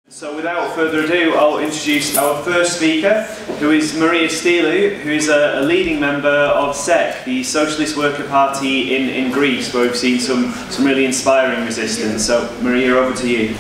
So without further ado, I'll introduce our first speaker, who is Maria Styllou, who is a leading member of SEC, the Socialist Workers Party in Greece, where we've seen some really inspiring resistance. So Maria, over to you.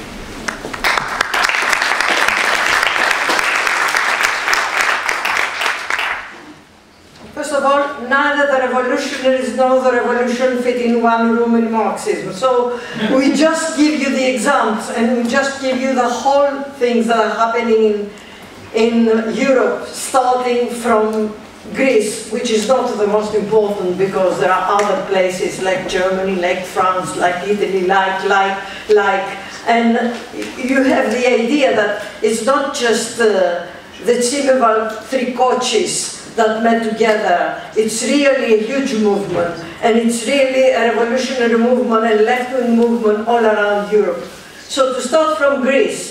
First of all, neither the revolutionaries nor the revolution fit in one room in Marxism. So we just give you the examples and we just give you the whole things that are happening in Europe, starting from Greece, which is not the most important because there are other places like Germany, like France, like Italy, and you have the idea that it's not just the Zimmerwald three coaches that met together. It's really a huge movement, and it's really a revolutionary movement and left-wing movement all around Europe. So to start from Greece,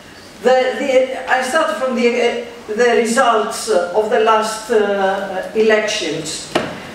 I start from the results of the last elections.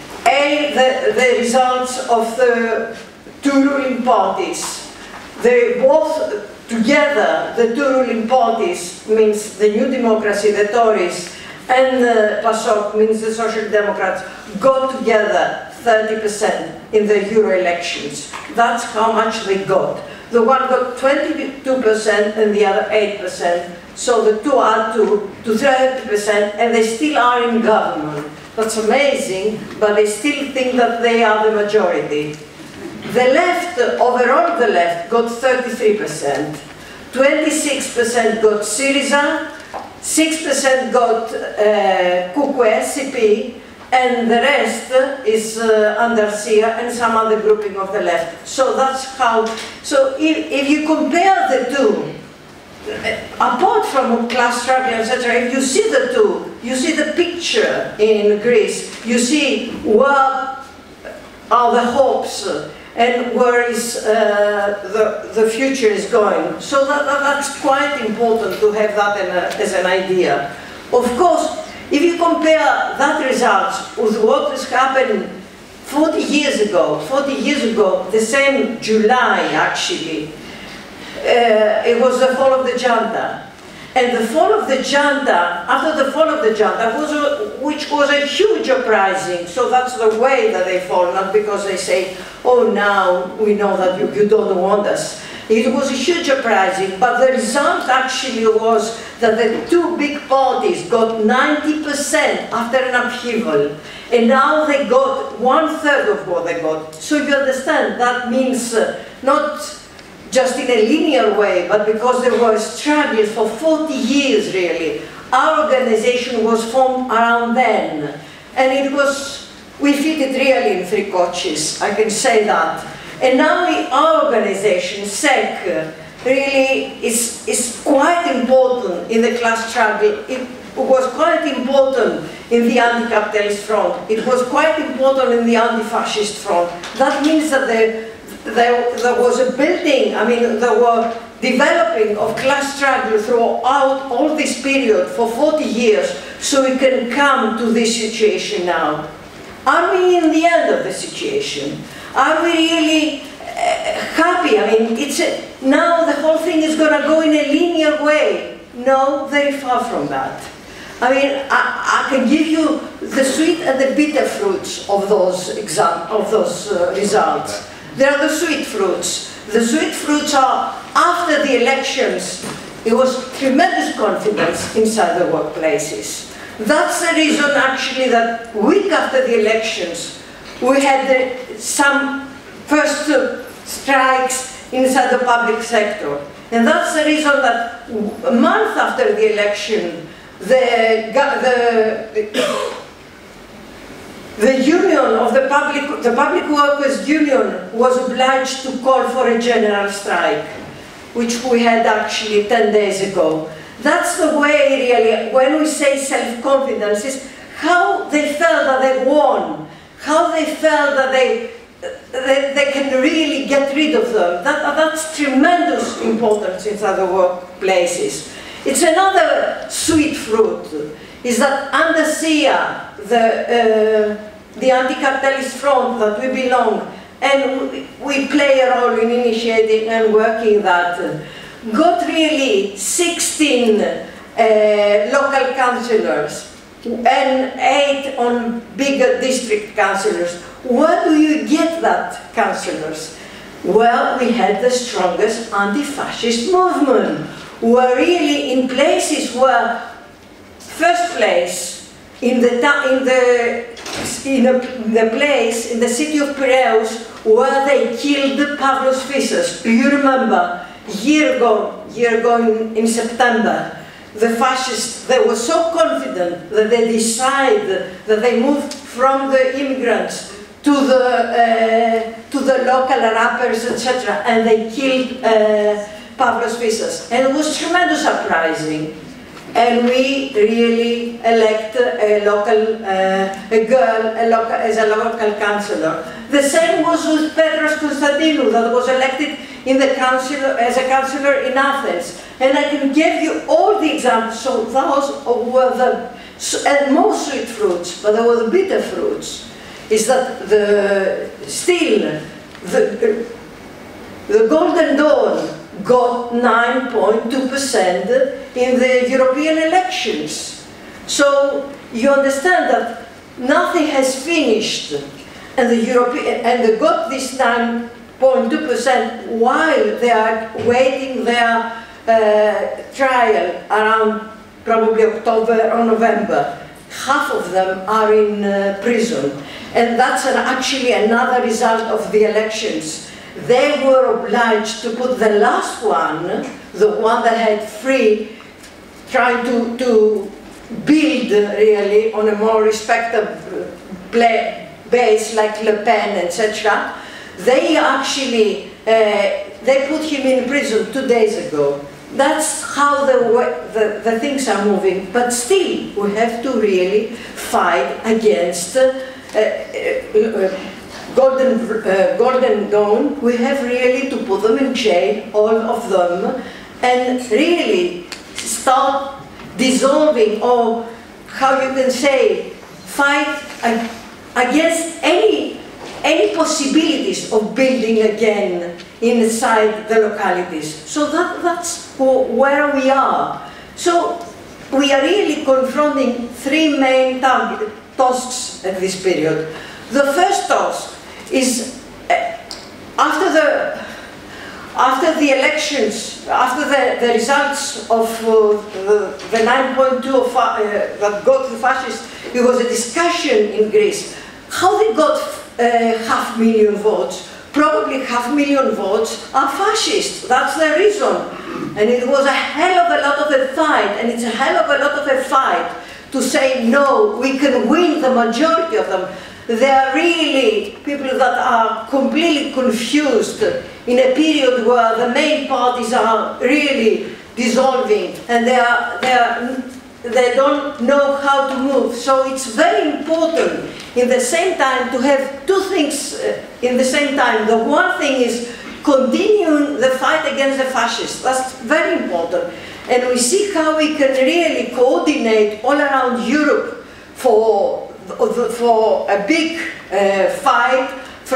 The results of the two ruling parties. They both together, the two ruling parties, means the New Democracy, the Tories, and PASOK, means the Social Democrats, got together 30% in the Euro elections. That's how much they got. The one got 22% and the other 8%. So the two add to 30%, and they still are in government. That's amazing, but they still think that they are the majority. The left, overall the left, got 33%. 26% got Syriza, 6% got Kukwe, CP, and the rest is Andalusia and some other grouping of the left. So that's how, so if you compare the two, apart from class struggle, etc., if you see the two, you see the picture in Greece, you see where are the hopes and where is the future is going. So that's quite important to have that as an idea. Of course, if you compare that results with what has happened 40 years ago, the same July actually, it was the fall of the junta. And the fall of the junta, after the fall of the junta, which was a huge uprising, so that's the way that they fall, not because they say, oh, now we know that you don't want us. It was a huge uprising, but the result actually was that the two big parties got 90% after an upheaval, and now they got 1/3 of what they got. So you understand, that means not just in a linear way, but because there were struggles for 40 years really. Our organization was formed around then, and it was, we fitted really in three coaches, I can say that. And now our organization, SEC, really is quite important in the class struggle. It was quite important in the anti-capitalist front. It was quite important in the anti-fascist front. That means that there was a building, I mean, there were developing of class struggle throughout all this period for 40 years, so we can come to this situation now. Are we in the end of the situation? Are we really happy? I mean, now the whole thing is going to go in a linear way. No, very far from that. I mean, I can give you the sweet and the bitter fruits of those results. There are the sweet fruits. The sweet fruits are, after the elections, it was tremendous confidence inside the workplaces. That's the reason actually that week after the elections, we had some first strikes inside the public sector. And that's the reason that a month after the election, the union of the public workers union was obliged to call for a general strike, which we had actually 10 days ago. That's the way really, when we say self-confidence, is how they felt that they won, how they felt that they can really get rid of them. That's tremendous importance inside the workplaces. It's another sweet fruit, is that under SIA, the anti-capitalist front that we belong, and we play a role in initiating and working that. got really 16 local councillors and 8 on bigger district councillors. Where do you get that councillors? Well, we had the strongest anti-fascist movement. Were really in places where, first place, in the place in the city of Piraeus where they killed Pavlos Fyssas. Do you remember? Year ago in September, the fascists, they were so confident that they decided that they moved from the immigrants to the local rappers, etc., and they killed Pavlos Fyssas. And it was tremendously surprising. And we really elect a girl as a local councillor. The same was with Petros Konstantinou, that was elected in the as a councillor in Athens. And I can give you all the examples. So those were and most sweet fruits, but there were the bitter fruits. Is that the Golden Dawn got 9.2% in the European elections. So you understand that nothing has finished, and they got this 9.2% while they are waiting their trial around probably October or November. Half of them are in prison, and that's actually another result of the elections. They were obliged to put the last one, the one that had free, trying to build really on a more respectable base like Le Pen, etc. They actually, they put him in prison 2 days ago. That's how the things are moving, but still we have to really fight against Golden Dawn. We have really to put them in jail, all of them, and really start dissolving, or how you can say, fight against any possibilities of building again inside the localities. So that's where we are. So we are really confronting 3 main tasks at this period. The first task is after the elections, after the results of the 9.2 that got the fascists, it was a discussion in Greece. How they got 500,000 votes? Probably 500,000 votes are fascist. That's the reason. And it was a hell of a lot of a fight, and it's a hell of a lot of a fight to say, no, we can win the majority of them. They are really people that are completely confused in a period where the main parties are really dissolving, and they don't know how to move. So it's very important in the same time to have 2 things in the same time. The one thing is continuing the fight against the fascists. That's very important. And we see how we can really coordinate all around Europe for a big fight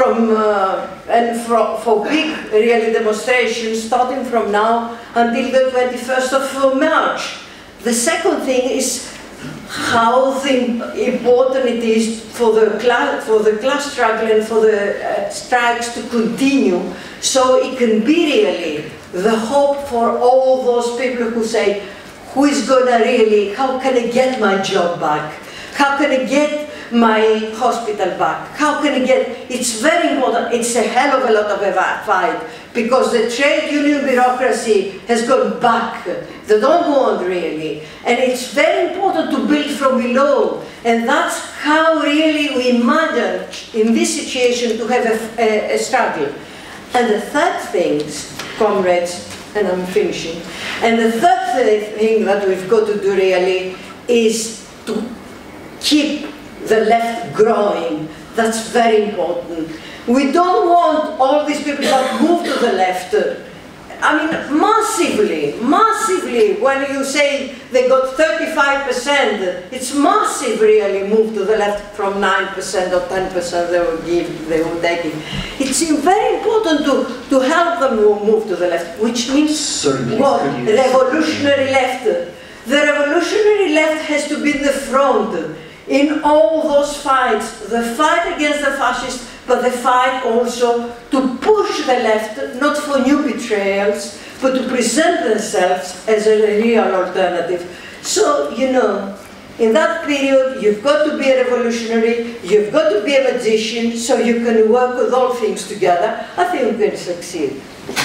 for big really demonstrations starting from now until the 21st of March. The second thing is how important it is for the class struggle and for the strikes to continue, so it can be really the hope for all those people who say, who is gonna really, how can I get my job back? How can I get my hospital back? How can I get, it's very important, it's a hell of a lot of a fight, because the trade union bureaucracy has gone back. They don't want really. And it's very important to build from below. And that's how really we manage in this situation to have a struggle. And the third thing, comrades, and I'm finishing, and the third thing that we've got to do really is to keep the left growing. That's very important. We don't want all these people that move to the left I mean, massively, when you say they got 35%, it's massive really moved to the left from 9% or 10% they were taking. It's very important to help them move to the left, which means what? Revolutionary left. The revolutionary left has to be in the front in all those fights, the fight against the fascists, but the fight also to push the left, not for new betrayals, but to present themselves as a real alternative. So, you know, in that period, you've got to be a revolutionary, you've got to be a magician, so you can work with all things together. I think we can succeed.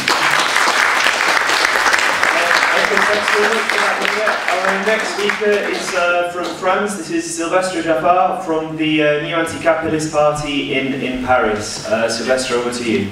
Our next speaker is from France. This is Sylvestre Jaffard from the New Anti-Capitalist Party in Paris. Sylvestre, over to you.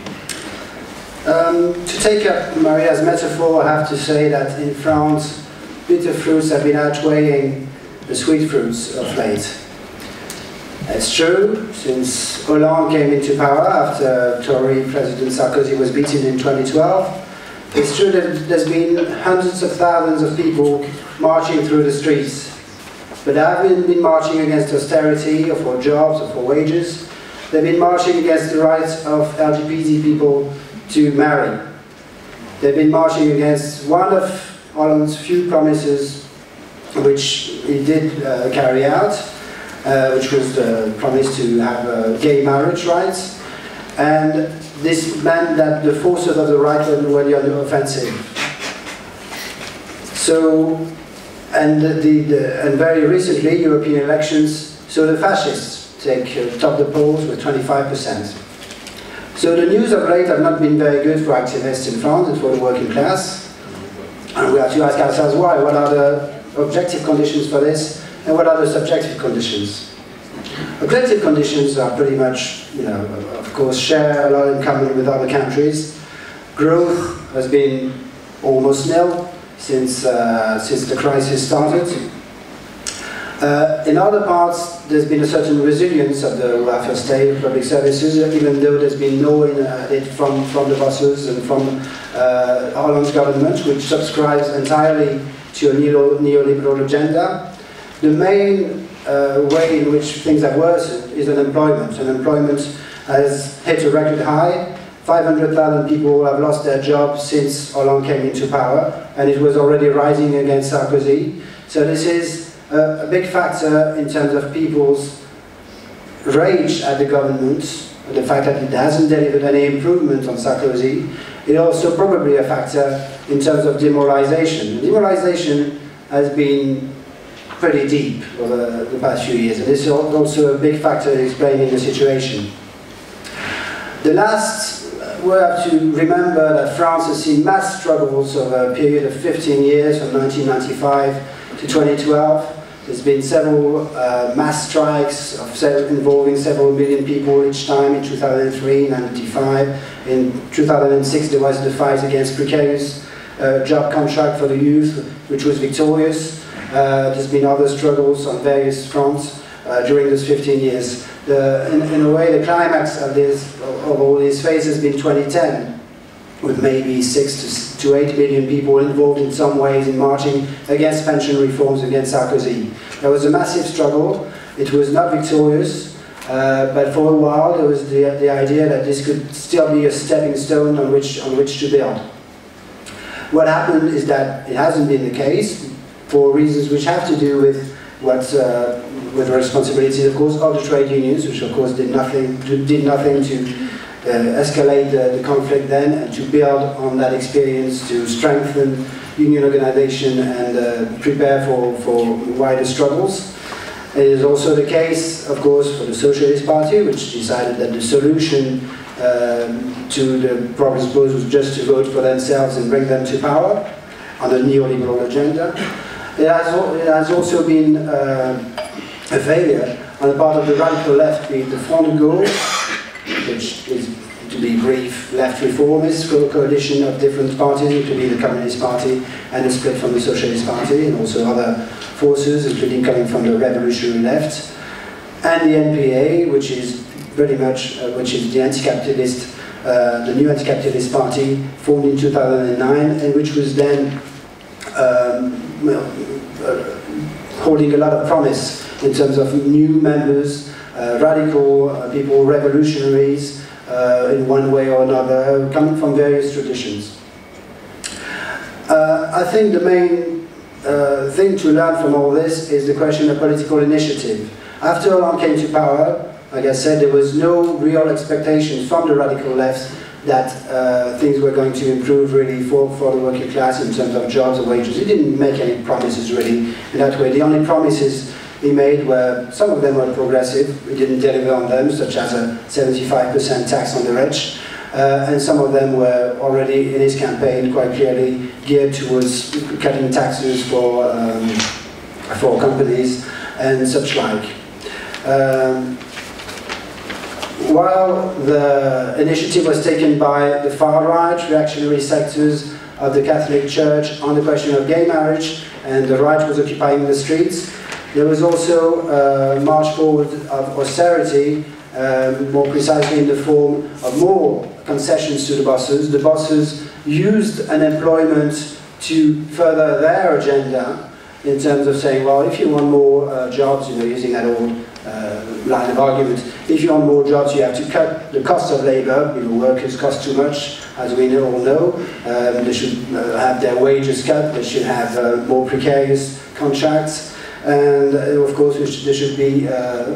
To take up Maria's metaphor, I have to say that in France, bitter fruits have been outweighing the sweet fruits of late. It's true, since Hollande came into power after Tory President Sarkozy was beaten in 2012, it's true that there's been hundreds of thousands of people marching through the streets. But they haven't been marching against austerity, or for jobs, or for wages. They've been marching against the rights of LGBT people to marry. They've been marching against one of Hollande's few promises, which he did carry out, which was the promise to have gay marriage rights. And this meant that the forces of the right were already on the offensive. So, and very recently, European elections saw the fascists top the polls with 25%. So the news of late have not been very good for activists in France and for the working class. And we have to ask ourselves why. What are the objective conditions for this, and what are the subjective conditions? Objective conditions are pretty much, you know, of course, share a lot in common with other countries. Growth has been almost nil since the crisis started. In other parts, there's been a certain resilience of the welfare state, public services, even though there's been no aid from the bosses and from Hollande's government, which subscribes entirely to a neoliberal agenda. The main way in which things have worsened is unemployment. Unemployment has hit a record high. 500,000 people have lost their jobs since Hollande came into power, and it was already rising against Sarkozy. So this is a big factor in terms of people's rage at the government, the fact that it hasn't delivered any improvement on Sarkozy. It's also probably a factor in terms of demoralization. Demoralization has been pretty deep over the past few years, and this is also a big factor in explaining the situation. We have to remember that France has seen mass struggles over a period of 15 years, from 1995 to 2012. There's been several mass strikes involving several million people each time, in 2003, 1995. In 2006 there was the fight against precarious job contract for the youth, which was victorious. There's been other struggles on various fronts during those 15 years. In a way, the climax of all these phases has been 2010, with maybe 6 to 8 million people involved in some ways in marching against pension reforms, against Sarkozy. There was a massive struggle. It was not victorious, but for a while there was the idea that this could still be a stepping stone on which to build. What happened is that it hasn't been the case, for reasons which have to do with with the responsibility, of course, of the trade unions, which of course did nothing to escalate the conflict then, and to build on that experience to strengthen union organization and prepare for wider struggles. It is also the case, of course, for the Socialist Party, which decided that the solution to the problems posed was just to vote for themselves and bring them to power on the neoliberal agenda. It has also been a failure on the part of the radical left, be it the Front de Gauche, which is, to be brief, left reformist coalition of different parties, including the Communist Party, and a split from the Socialist Party, and also other forces, including coming from the revolutionary left, and the NPA, which is pretty much the anti-capitalist the new anti-capitalist party formed in 2009, and which was then holding a lot of promise in terms of new members, radical people, revolutionaries in one way or another, coming from various traditions. I think the main thing to learn from all this is the question of political initiative. After Hollande came to power, like I said, there was no real expectation from the radical left that things were going to improve really for the working class in terms of jobs or wages. He didn't make any promises really in that way. The only promises he made were, some of them were progressive, he didn't deliver on them, such as a 75% tax on the rich, and some of them were already in his campaign quite clearly geared towards cutting taxes for companies and such like. While the initiative was taken by the far-right reactionary sectors of the Catholic Church on the question of gay marriage, and the right was occupying the streets, there was also a march forward of austerity, more precisely in the form of more concessions to the bosses. The bosses used unemployment to further their agenda in terms of saying, well, if you want more jobs, you know, using that old line of argument, if you want more jobs, you have to cut the cost of labor. You know, workers cost too much, as we all know. They should have their wages cut. They should have more precarious contracts. And of course, there should be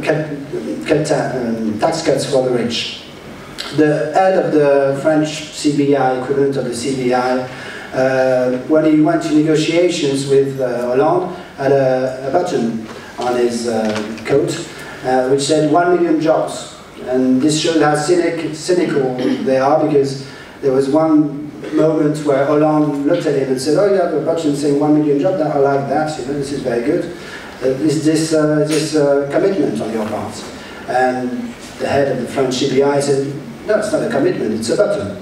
tax cuts for the rich. The head of the French CBI, equivalent of the CBI, when he went to negotiations with Hollande, had a button on his coat which said 1 million jobs. And this showed how cynical they are, because there was one moment where Hollande looked at him and said, oh, you have a button saying 1 million jobs, I like that, you know, this is very good. Is this commitment on your part? And the head of the French CBI said, no, it's not a commitment, it's a button.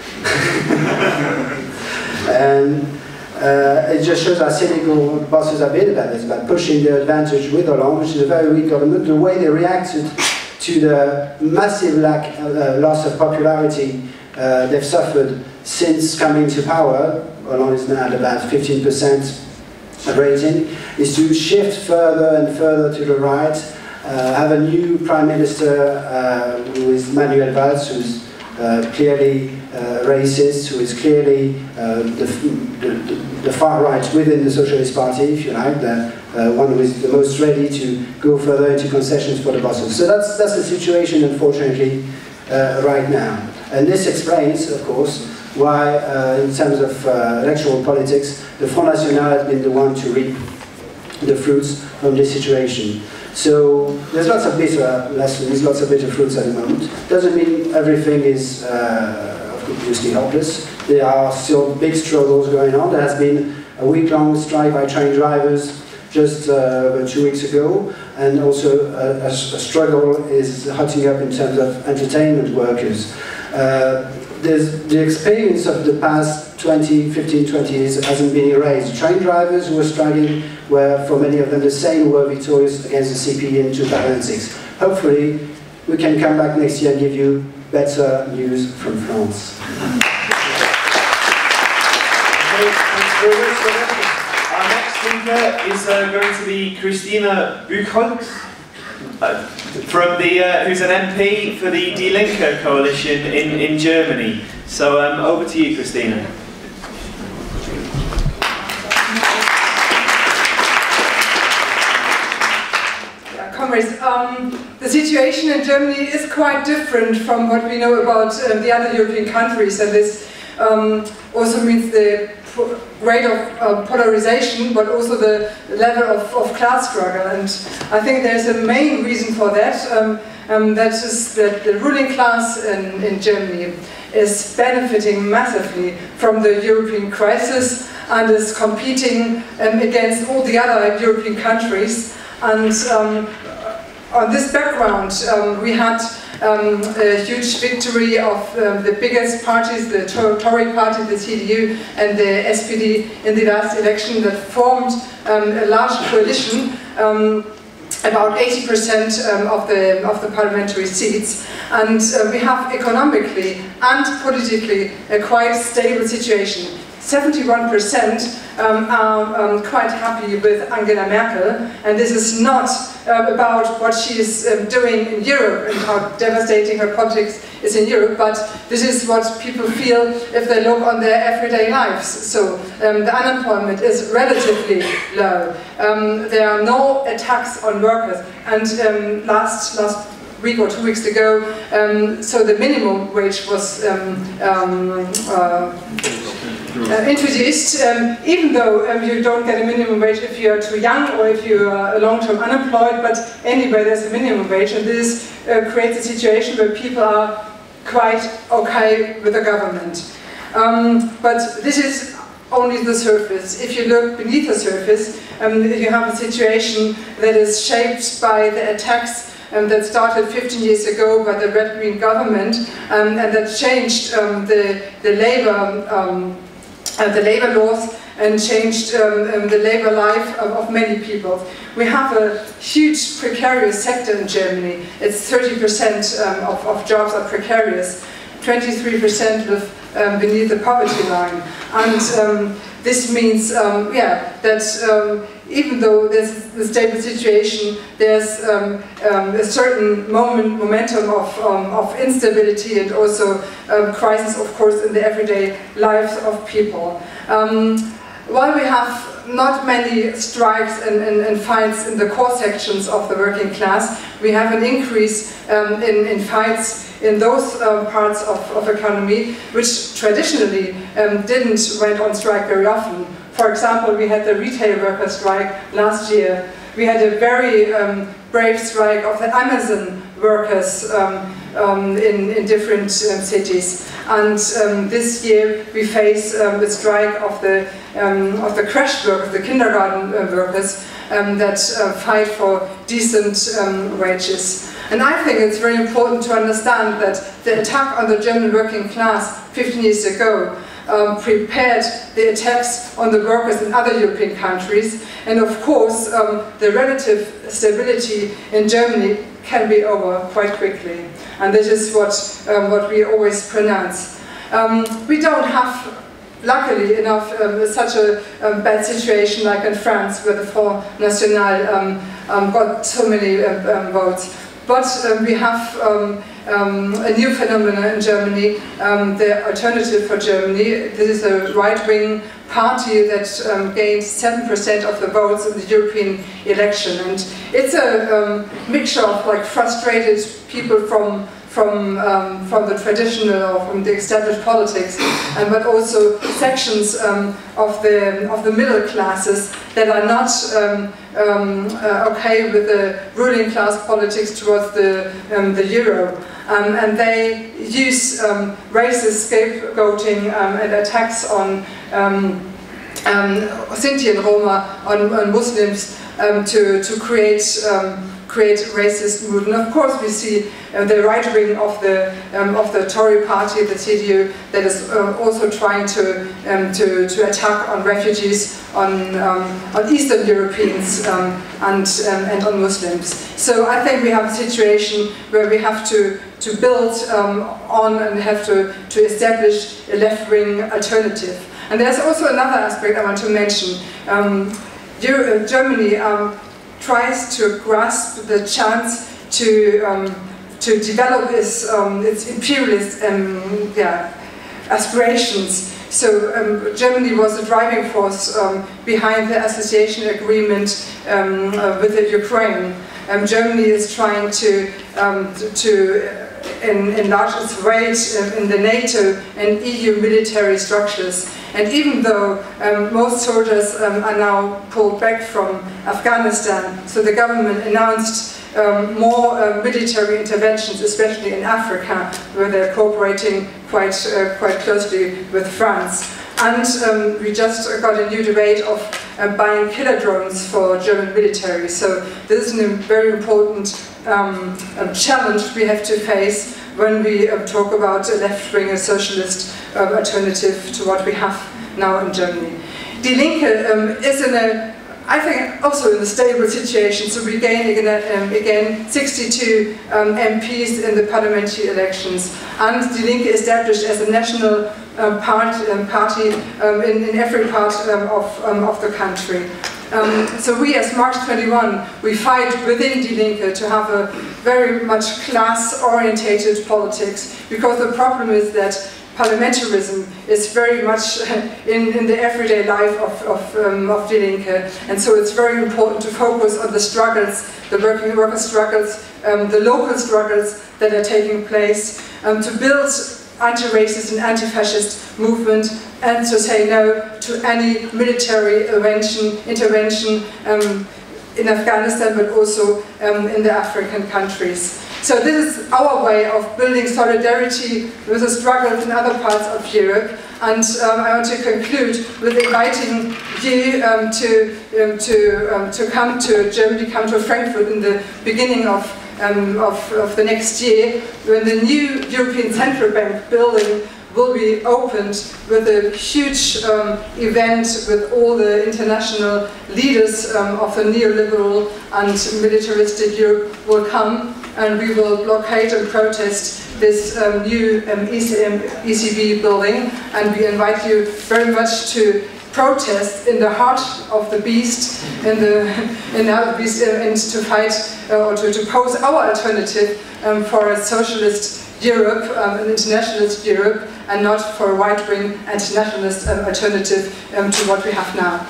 And it just shows how cynical bosses have been about this, about pushing their advantage with Hollande, which is a very weak government. The way they reacted to the massive loss of popularity they've suffered since coming to power, Hollande is now at about 15% rating, is to shift further and further to the right, have a new Prime Minister who is Manuel Valls, who's clearly racist, who is clearly the far right within the Socialist Party, if you like, the one who is the most ready to go further into concessions for the bosses. So that's the situation, unfortunately, right now. And this explains, of course, why, in terms of electoral politics, the Front National has been the one to reap the fruits from this situation. So there's lots of bitter lessons, lots of bitter fruits at the moment. Doesn't mean everything is obviously hopeless. There are still big struggles going on. There has been a week-long strike by train drivers just 2 weeks ago, and also a struggle is hotting up in terms of entertainment workers. There's the experience of the past 15, 20 years hasn't been erased. Train drivers who were striking were, for many of them, the same who were victorious against the CP in 2006. Hopefully, we can come back next year and give you better news from France. Our next speaker is going to be Christina Buchholz, from the, who's an MP for the Die Linke coalition in Germany. So over to you, Christina. Comrades, the situation in Germany is quite different from what we know about the other European countries, and this also means the rate of polarization, but also the level of class struggle. And I think there's a main reason for that. That is that the ruling class in Germany is benefiting massively from the European crisis and is competing against all the other European countries. And on this background, we had a huge victory of the biggest parties, the Tory party, the CDU and the SPD in the last election, that formed a large coalition about 80% of the parliamentary seats, and we have economically and politically a quite stable situation. 71% are quite happy with Angela Merkel, and this is not about what she is doing in Europe and how devastating her politics is in Europe, but this is what people feel if they look on their everyday lives. So the unemployment is relatively low. There are no attacks on workers, and last week or 2 weeks ago, so the minimum wage was introduced, even though you don't get a minimum wage if you are too young or if you are long-term unemployed, but anyway there's a minimum wage, and this creates a situation where people are quite okay with the government. But this is only the surface. If you look beneath the surface, you have a situation that is shaped by the attacks that started 15 years ago by the red-green government, and that changed the labor laws and changed the labor life of many people. We have a huge precarious sector in Germany. It's 30% of jobs are precarious. 23% live beneath the poverty line. And this means that even though there's a stable situation, there's a certain momentum of instability and also crisis, of course, in the everyday lives of people. While we have not many strikes and fights in the core sections of the working class, we have an increase in fights in those parts of economy which traditionally didn't went on strike very often. For example, we had the retail workers strike last year. We had a very brave strike of the Amazon workers in different cities. And this year we face the strike of the creche workers, the kindergarten workers that fight for decent wages. And I think it's very important to understand that the attack on the German working class 15 years ago prepared the attacks on the workers in other European countries, and of course the relative stability in Germany can be over quite quickly, and this is what we always pronounce. We don't have, luckily enough, such a bad situation like in France, where the Front National got so many votes. But we have a new phenomenon in Germany, the Alternative for Germany. This is a right-wing party that gained 7% of the votes in the European election, and it's a mixture of like frustrated people from the traditional or from the established politics, but also sections of the middle classes that are not okay with the ruling class politics towards the euro. And they use racist scapegoating and attacks on Sinti and Roma, on Muslims, to create racist mood. And of course we see the right wing of the Tory party, the CDU, that is also trying to attack on refugees, on Eastern Europeans, and on Muslims. So I think we have a situation where we have to build on and have to establish a left-wing alternative. And there's also another aspect I want to mention. Germany tries to grasp the chance to develop its imperialist aspirations. So Germany was the driving force behind the association agreement with the Ukraine. Germany is trying to enlarge its weight in the NATO and EU military structures. And even though most soldiers are now pulled back from Afghanistan, so the government announced more military interventions, especially in Africa, where they're cooperating quite closely with France. And we just got a new debate of buying killer drones for German military. So this is a very important challenge we have to face when we talk about a left-wing, a socialist alternative to what we have now in Germany. Die Linke is in a I think also in a stable situation. So we gain again 62 MPs in the parliamentary elections, and Die Linke established as a national party in every part of the country. So we as March 21, we fight within Die Linke to have a very much class-orientated politics, because the problem is that parliamentarism is very much in the everyday life of Die Linke, and so it's very important to focus on the struggles, the worker struggles, the local struggles that are taking place, to build anti-racist and anti-fascist movement, and to say no to any military intervention in Afghanistan, but also in the African countries. So this is our way of building solidarity with the struggles in other parts of Europe, and I want to conclude with inviting you to come to Germany, come to Frankfurt in the beginning of the next year, when the new European Central Bank building will be opened with a huge event with all the international leaders of the neoliberal and militaristic Europe will come, and we will blockade and protest this new ECB building, and we invite you very much to protest in the heart of the beast, and to fight or to pose our alternative for a socialist Europe, an internationalist Europe, and not for a right-wing anti-nationalist alternative to what we have now.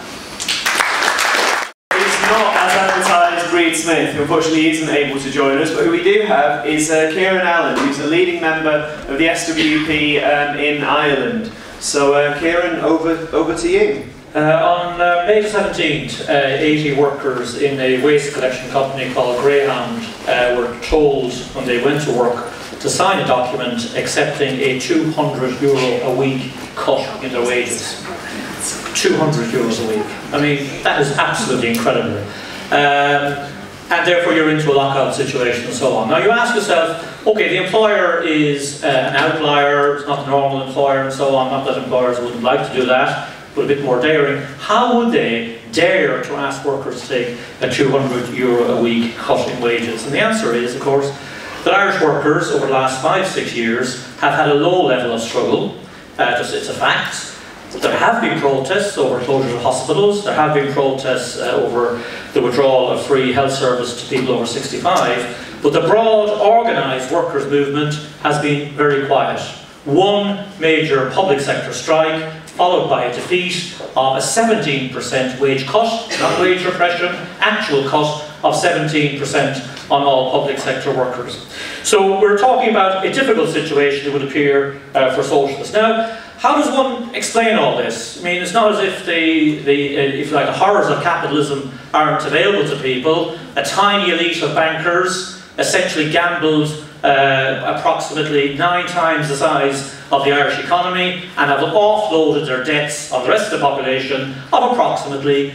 It's not as advertised Reed Smith, who unfortunately isn't able to join us, but who we do have is Kieran Allen, who's a leading member of the SWP in Ireland. So Kieran, over to you. On May 17th, 80 workers in a waste collection company called Greyhound were told when they went to work to sign a document accepting a €200 a week cut in their wages. €200 a week. I mean, that is absolutely incredible. And therefore you're into a lockout situation and so on. Now you ask yourself, okay, the employer is an outlier, it's not a normal employer and so on, not that employers wouldn't like to do that, but a bit more daring. How would they dare to ask workers to take a €200 a week cut in wages? And the answer is, of course, that Irish workers over the last 5-6 years have had a low level of struggle. It's a fact. There have been protests over closure of hospitals, there have been protests over the withdrawal of free health service to people over 65, but the broad organised workers movement has been very quiet. One major public sector strike, followed by a defeat of a 17% wage cut, not wage repression, actual cut of 17% on all public sector workers. So we're talking about a difficult situation, it would appear, for socialists. Now, how does one explain all this? I mean, it's not as if the horrors of capitalism aren't available to people. A tiny elite of bankers essentially gambled approximately 9 times the size of the Irish economy and have offloaded their debts on the rest of the population of approximately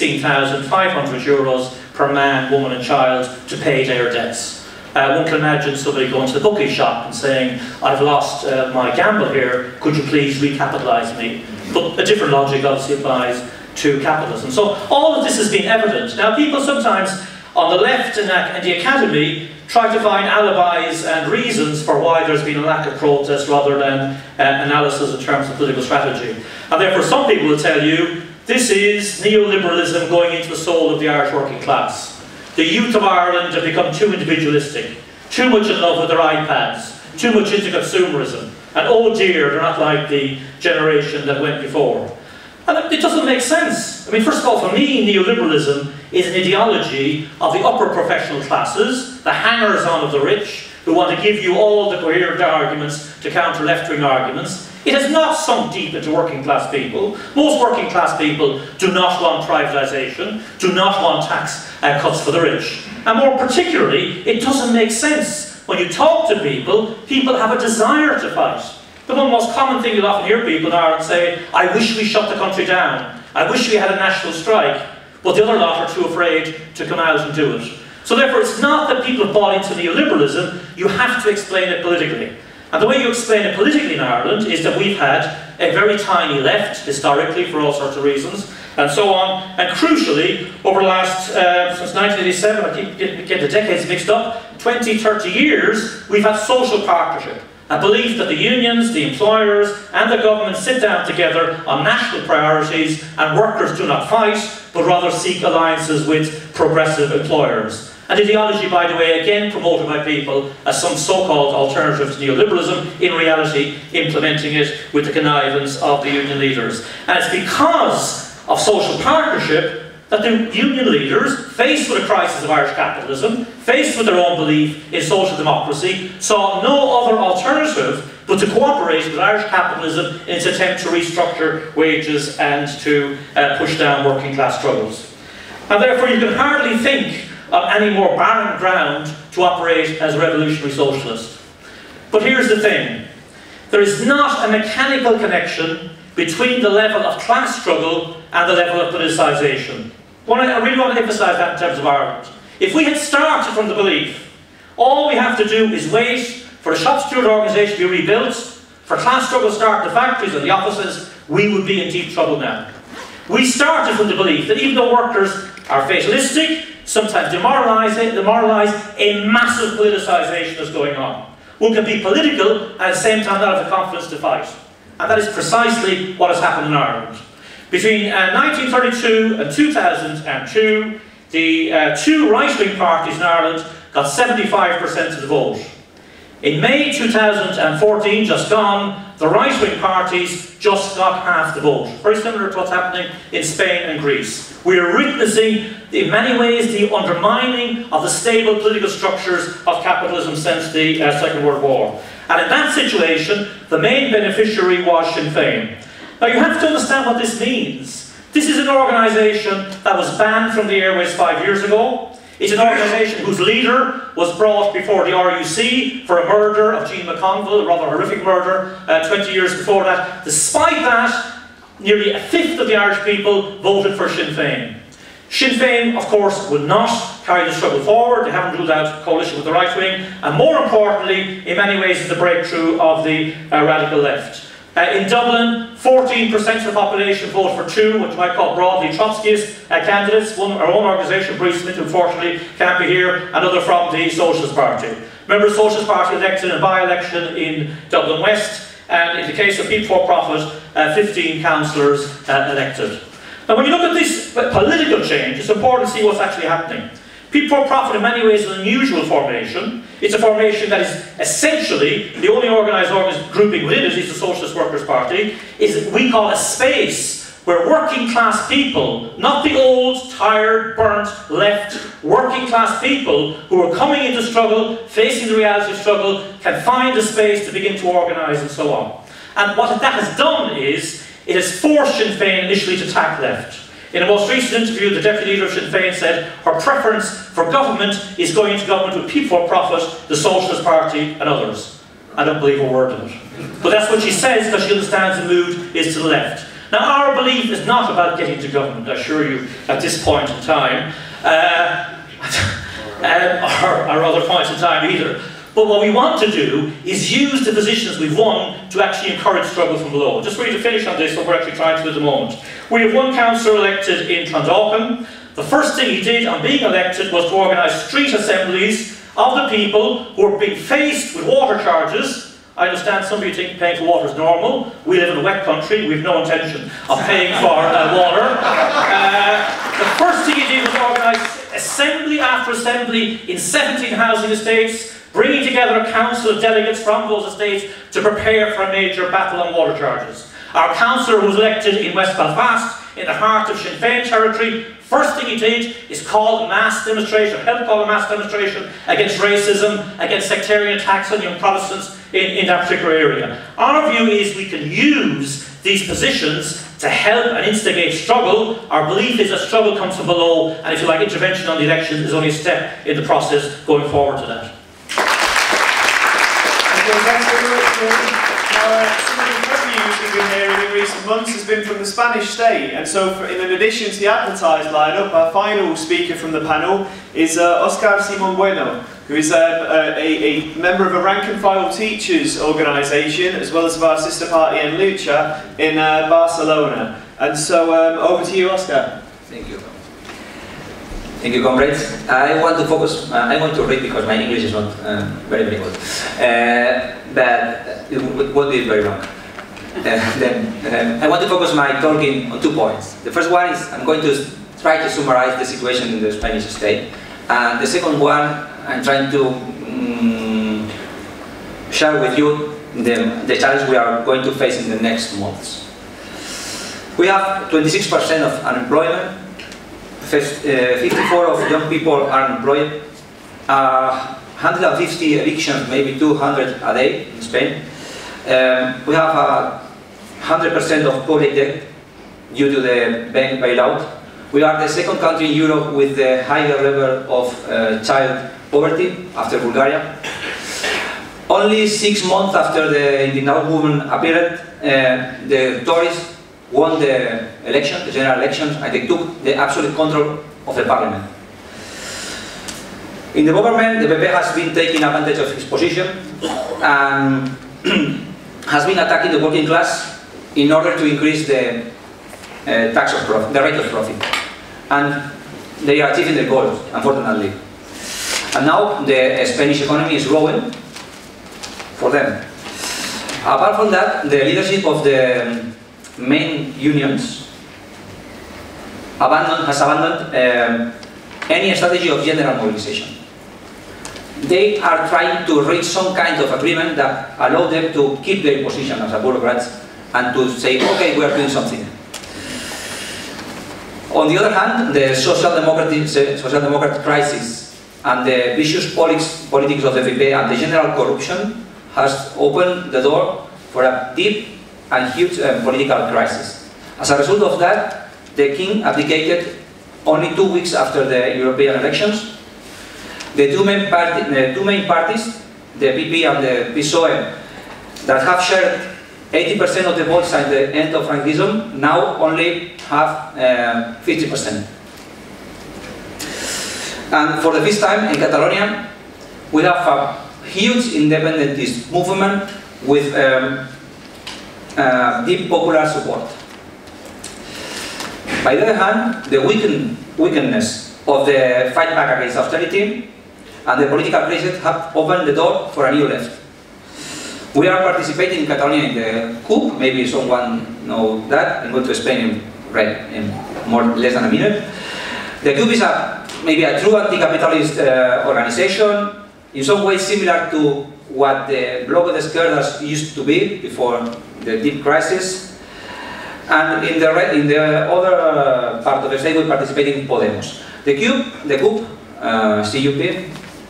€16,500 per man, woman and child to pay their debts. One can imagine somebody going to the bookie shop and saying, I've lost my gamble here, could you please recapitalise me? But a different logic obviously applies to capitalism. So all of this has been evident. Now people sometimes on the left and the academy try to find alibis and reasons for why there's been a lack of protest rather than analysis in terms of political strategy. And therefore some people will tell you this is neoliberalism going into the soul of the Irish working class. The youth of Ireland have become too individualistic, too much in love with their iPads, too much into consumerism, and oh dear, they're not like the generation that went before. And it doesn't make sense. I mean, first of all, for me, neoliberalism is an ideology of the upper professional classes, the hangers-on of the rich, who want to give you all the coherent arguments to counter left-wing arguments. It has not sunk deep into working class people. Most working class people do not want privatisation, do not want tax cuts for the rich. And more particularly, it doesn't make sense. When you talk to people, people have a desire to fight. The one most common thing you'll often hear people in Ireland say, I wish we shut the country down. I wish we had a national strike. But the other lot are too afraid to come out and do it. So therefore, it's not that people have bought into neoliberalism, you have to explain it politically. And the way you explain it politically in Ireland is that we've had a very tiny left, historically, for all sorts of reasons, and so on. And crucially, over the last, since 1987, I keep getting the decades mixed up, 20, 30 years, we've had social partnership. A belief that the unions, the employers and the government sit down together on national priorities and workers do not fight, but rather seek alliances with progressive employers. An ideology, by the way, again promoted by people as some so-called alternative to neoliberalism, in reality implementing it with the connivance of the union leaders. And it's because of social partnership that the union leaders, faced with a crisis of Irish capitalism, faced with their own belief in social democracy, saw no other alternative but to cooperate with Irish capitalism in its attempt to restructure wages and to push down working class struggles. And therefore you can hardly think of any more barren ground to operate as a revolutionary socialist. But here's the thing. There is not a mechanical connection between the level of class struggle and the level of politicisation. I really want to emphasise that in terms of Ireland. If we had started from the belief, all we have to do is wait for the shop steward organisation to be rebuilt, for class struggle to start in the factories and the offices, we would be in deep trouble now. We started from the belief that even though workers are fatalistic, sometimes demoralise, a massive politicisation is going on. One can be political and at the same time not have the confidence to fight. And that is precisely what has happened in Ireland. Between 1932 and 2002, the two right-wing parties in Ireland got 75% of the vote. In May 2014, just gone, the right-wing parties just got half the vote. Very similar to what's happening in Spain and Greece. We are witnessing, in many ways, the undermining of the stable political structures of capitalism since the Second World War. And in that situation, the main beneficiary was Sinn Féin. Now you have to understand what this means. This is an organisation that was banned from the airways 5 years ago. It's an organisation whose leader was brought before the RUC for a murder of Jean McConville, a rather horrific murder, 20 years before that. Despite that, nearly a fifth of the Irish people voted for Sinn Féin. Sinn Féin, of course, will not carry the struggle forward. They haven't ruled out coalition with the right wing. And more importantly, in many ways, is the breakthrough of the radical left. In Dublin, 14% of the population voted for two, what you might call broadly Trotskyist candidates. One, our own organisation, Bruce Smith, unfortunately can't be here, another from the Socialist Party. Remember, the Socialist Party elected in a by-election in Dublin West, and in the case of People for Profit, 15 councillors elected. Now, when you look at this political change, it's important to see what's actually happening. People for Profit in many ways is an unusual formation. It's a formation that is essentially, the only organised grouping within it is the Socialist Workers Party, is what we call a space where working class people, not the old, tired, burnt, left, working class people who are coming into struggle, facing the reality of struggle, can find a space to begin to organise and so on. And what that has done is, it has forced Sinn Féin initially to tack left. In a most recent interview, the Deputy Leader of Sinn Féin said her preference for government is going into government with People for Profit, the Socialist Party and others. I don't believe a word of it. But that's what she says because she understands the mood is to the left. Now our belief is not about getting to government, I assure you, at this point in time, or other points in time either. But what we want to do is use the positions we've won to actually encourage struggle from below. Just really to finish on this, what we're actually trying to do at the moment. We have one councillor elected in Clondalkin. The first thing he did on being elected was to organise street assemblies of the people who are being faced with water charges. I understand some of you think paying for water is normal. We live in a wet country, we have no intention of paying for water. The first thing he did was organise assembly after assembly in 17 housing estates, bringing together a council of delegates from those estates to prepare for a major battle on water charges. Our councillor who was elected in West Belfast, in the heart of Sinn Féin territory, first thing he did is call a mass demonstration, help call a mass demonstration against racism, against sectarian attacks on young Protestants in that particular area. Our view is we can use these positions to help and instigate struggle. Our belief is that struggle comes from below, and if you like, intervention on the elections is only a step in the process going forward to that. Some of the interviews we've been hearing in recent months has been from the Spanish state, and so in addition to the advertised lineup, our final speaker from the panel is Oscar Simón Bueno, who is a member of a rank-and-file teachers organisation, as well as of our sister party En Lucha in Barcelona. And so, over to you, Oscar. Thank you. Thank you, comrades. I want to focus, I want to read because my English is not very, very good. But it won't be very long. I want to focus my talking on 2 points. The first one is I'm going to try to summarize the situation in the Spanish state. And the second one, I'm trying to share with you the challenge we are going to face in the next months. We have 26% of unemployment, 54% of young people are unemployed, 150 evictions, maybe 200 a day in Spain. We have 100% of public debt due to the bank bailout. We are the second country in Europe with the higher level of child poverty after Bulgaria. Only 6 months after the indignant movement appeared, the Tories won the election, the general elections, and they took the absolute control of the parliament. In the government, the PP has been taking advantage of his position and has been attacking the working class in order to increase the tax of profit, the rate of profit. And they are achieving their goals, unfortunately. And now the Spanish economy is growing for them. Apart from that, the leadership of the main unions has abandoned any strategy of general mobilization. They are trying to reach some kind of agreement that allow them to keep their position as a bureaucrats and to say, okay, we are doing something. On the other hand, the social democrat crisis and the vicious politics of the PP and the general corruption has opened the door for a deep and huge political crisis. As a result of that, the king abdicated only 2 weeks after the European elections. The two main parties, the PP and the PSOE, that have shared 80% of the votes at the end of Franquism, now only have 50%. And for the first time in Catalonia, we have a huge independentist movement with deep popular support. By the other hand, the weakness of the fight back against austerity and the political crisis have opened the door for a new left. We are participating in Catalonia in the coup, maybe someone knows that. I'm going to explain in less than a minute. The coup is maybe a true anti-capitalist organization, in some ways similar to what the Bloc de Esquerdas used to be before the deep crisis. And in the other part of the state, we participate in Podemos. The coup, CUP,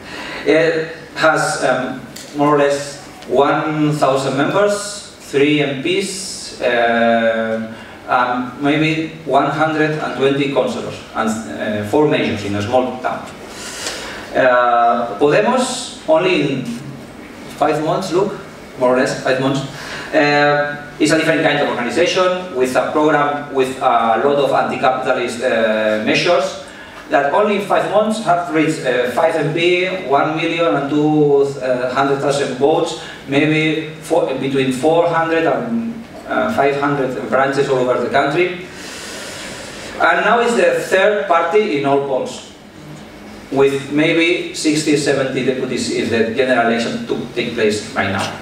has more or less 1,000 members, 3 MPs, maybe 120 councillors, and 4 mayors in a small town. Podemos, only in 5 months, look, more or less 5 months, is a different kind of organization with a program with a lot of anti-capitalist measures that only in 5 months have reached 5 MP, 1,200,000 votes, maybe between 400 and 500 branches all over the country. And now it's the third party in all polls, with maybe 60, 70 deputies if the general election take place right now.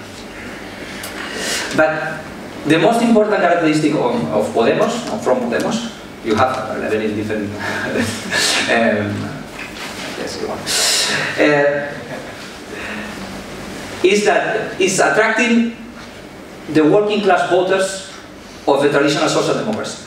But the most important characteristic of Podemos, from Podemos, you have a very different is that it's attracting the working class voters of the traditional social democracy.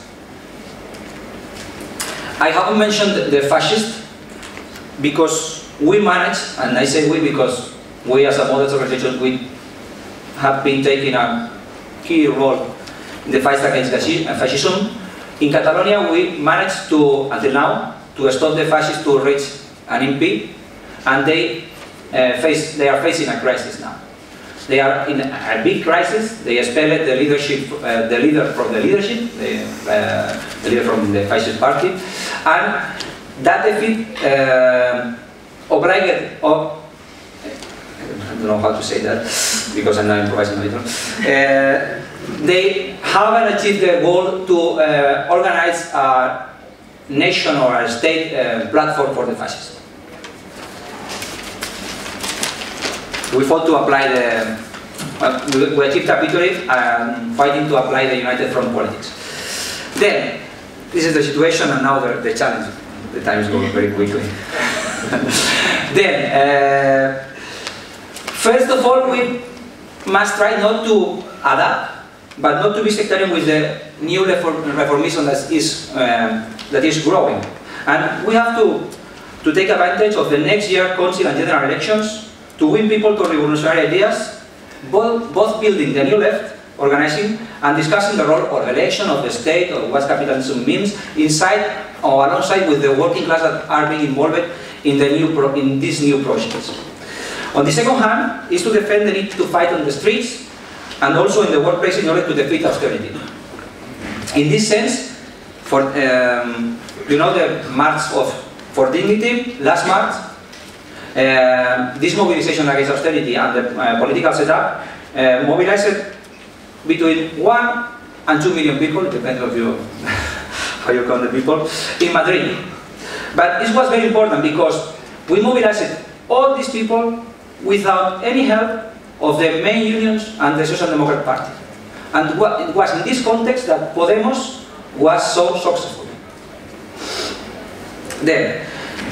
I haven't mentioned the fascists because we manage, and I say we because we as a modern organization, we have been taking a key role in the fight against fascism. In Catalonia, we managed to, until now, to stop the fascists to reach an MP, and they are facing a crisis now. They are in a big crisis. They expelled the leadership, the leader from the leadership, the leader from the fascist party, and that defeat obliged don't know how to say that because I'm not improvising a little. They haven't achieved the goal to organize a nation or a state platform for the fascists. We fought to apply the, we achieved a victory fighting to apply the United Front politics. Then, this is the situation and now the challenge. The time is going very quickly. Then, first of all, we must try not to adapt, but not to be sectarian with the new reformism that is growing. And we have to take advantage of the next year council and general elections to win people to revolutionary ideas, both building the new left, organizing, and discussing the role or relation of the state or what capitalism means inside or alongside with the working class that are being involved in these new projects. On the second hand, is to defend the need to fight on the streets and also in the workplace in order to defeat austerity. In this sense, for you know the March for Dignity, last March, this mobilization against austerity and the political setup mobilized between 1 and 2 million people, depending on how you count the people, in Madrid. But this was very important because we mobilized all these people without any help of the main unions and the Social Democrat Party. And it was in this context that Podemos was so successful. Then,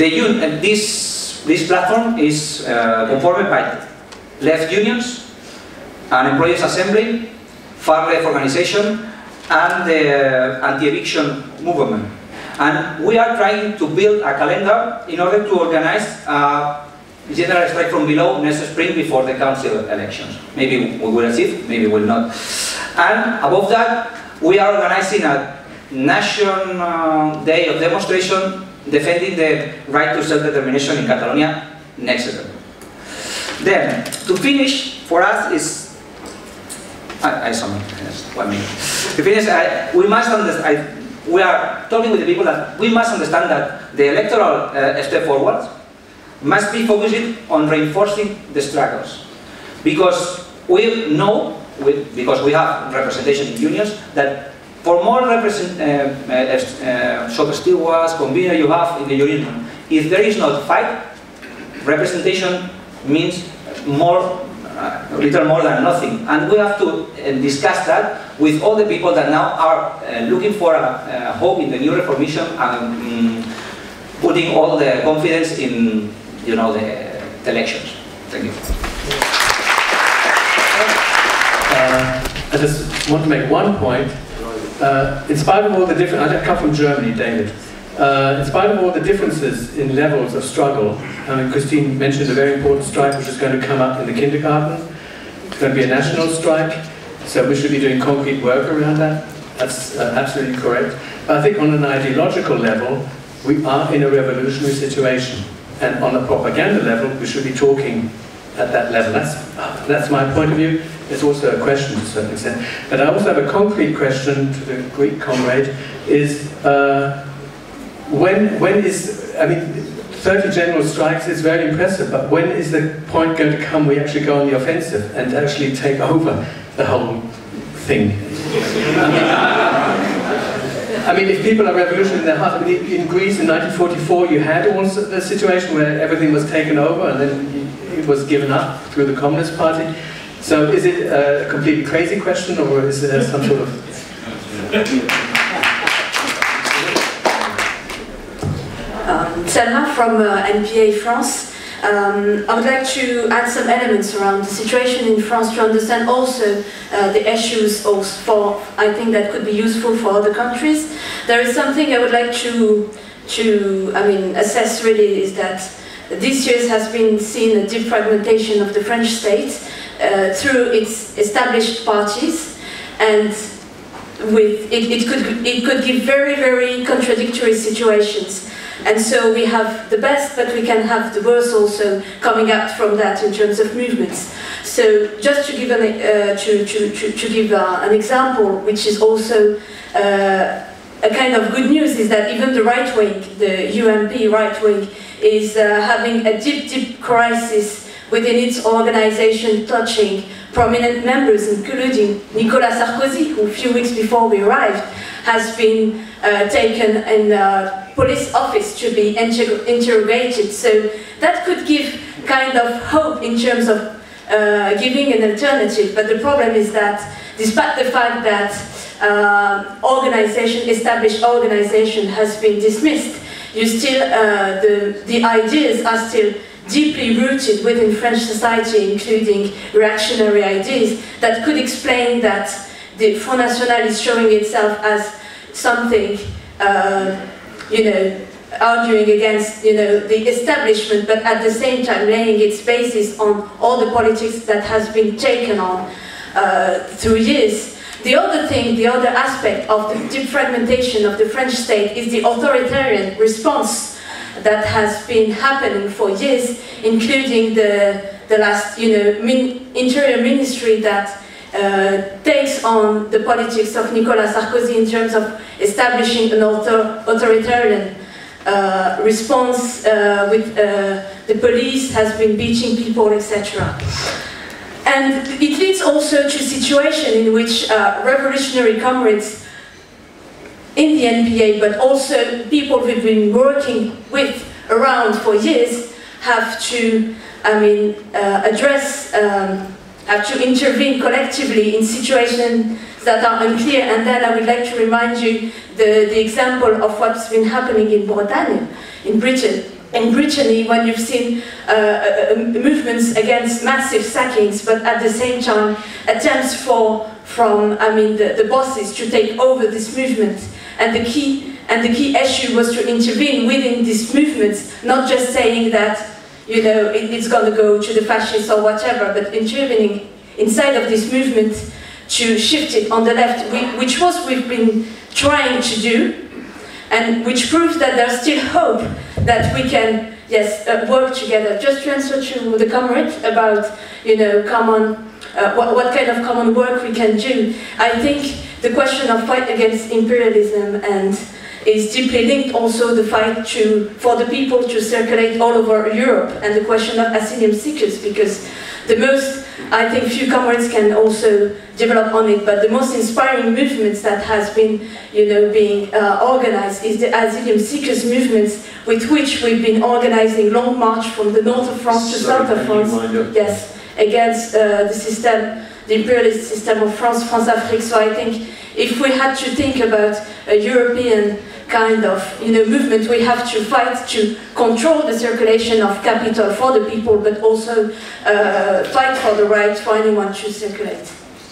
this platform is conformed by left unions, an employees' assembly, far-left organization, and the anti-eviction movement. And we are trying to build a calendar in order to organize a general strike from below next spring before the council elections. Maybe we will achieve, maybe we will not. And above that, we are organizing a national day of demonstration defending the right to self-determination in Catalonia next September. Then, to finish, for us is yes, 1 minute. To finish, we must understand, we are talking with the people that we must understand that the electoral step forward must be focused on reinforcing the struggles. Because we know, because we have representation in unions, that for more shop stewards, convener you have in the union, if there is not fight, representation means more, little more than nothing. And we have to discuss that with all the people that now are looking for a hope in the new reformation and putting all the confidence in, you know, the elections. Thank you. I just want to make one point. In spite of all the different, I come from Germany, David. In spite of all the differences in levels of struggle, I mean, Christine mentioned a very important strike which is going to come up in the kindergarten. It's going to be a national strike, so we should be doing concrete work around that. That's absolutely correct. But I think on an ideological level, we are in a revolutionary situation. And on a propaganda level, we should be talking at that level. That's my point of view. It's also a question to a certain extent. But I also have a concrete question to the Greek comrade, is when is, I mean, 30 general strikes is very impressive, but when is the point going to come we actually go on the offensive and actually take over the whole thing? I mean, if people are revolutionary in their heart, I mean, in Greece in 1944 you had also the situation where everything was taken over and then it was given up through the Communist Party. So is it a completely crazy question, or is there some sort of... Selma from NPA France. I would like to add some elements around the situation in France to understand also the issues for, I think that could be useful for other countries. There is something I would like to assess really, is that this year has been seen a deep fragmentation of the French state through its established parties, and with it could give very, very contradictory situations. And so we have the best, but we can have the worst also coming out from that in terms of movements. So just to give an example, which is also a kind of good news, is that even the right wing, the UMP right wing, is having a deep, deep crisis within its organization, touching prominent members, including Nicolas Sarkozy, who a few weeks before we arrived has been taken in a police office to be interrogated. So that could give kind of hope in terms of giving an alternative. But the problem is that despite the fact that established organization has been dismissed, you still, the ideas are still deeply rooted within French society, including reactionary ideas that could explain that the Front National is showing itself as something, arguing against, the establishment, but at the same time laying its basis on all the politics that has been taken on through years. The other thing, the other aspect of the deep fragmentation of the French state is the authoritarian response that has been happening for years, including the last, interior ministry that takes on the politics of Nicolas Sarkozy in terms of establishing an authoritarian response with the police has been beating people, etc. And it leads also to a situation in which revolutionary comrades in the NPA, but also people we've been working with around for years, have to, have to intervene collectively in situations that are unclear. And then I would like to remind you the example of what's been happening in Bretagne, in Britain. In Brittany, when you've seen movements against massive sackings, but at the same time attempts from the bosses to take over this movement, and the key issue was to intervene within these movements, not just saying that it's going to go to the fascists or whatever, but intervening inside of this movement to shift it on the left, which we've been trying to do. And which proves that there's still hope that we can, work together. Just to answer to the comrade about, what kind of common work we can do. I think the question of fight against imperialism and is deeply linked also the fight for the people to circulate all over Europe, and the question of asylum seekers, because the most, I think few comrades can also develop on it, but the most inspiring movements that has been, being organized is the asylum seekers movements, with which we've been organizing long march from the north of France to south of France, against the system, the imperialist system of France, France-Afrique. So I think if we had to think about a European kind of movement, we have to fight to control the circulation of capital for the people, but also fight for the right for anyone to circulate.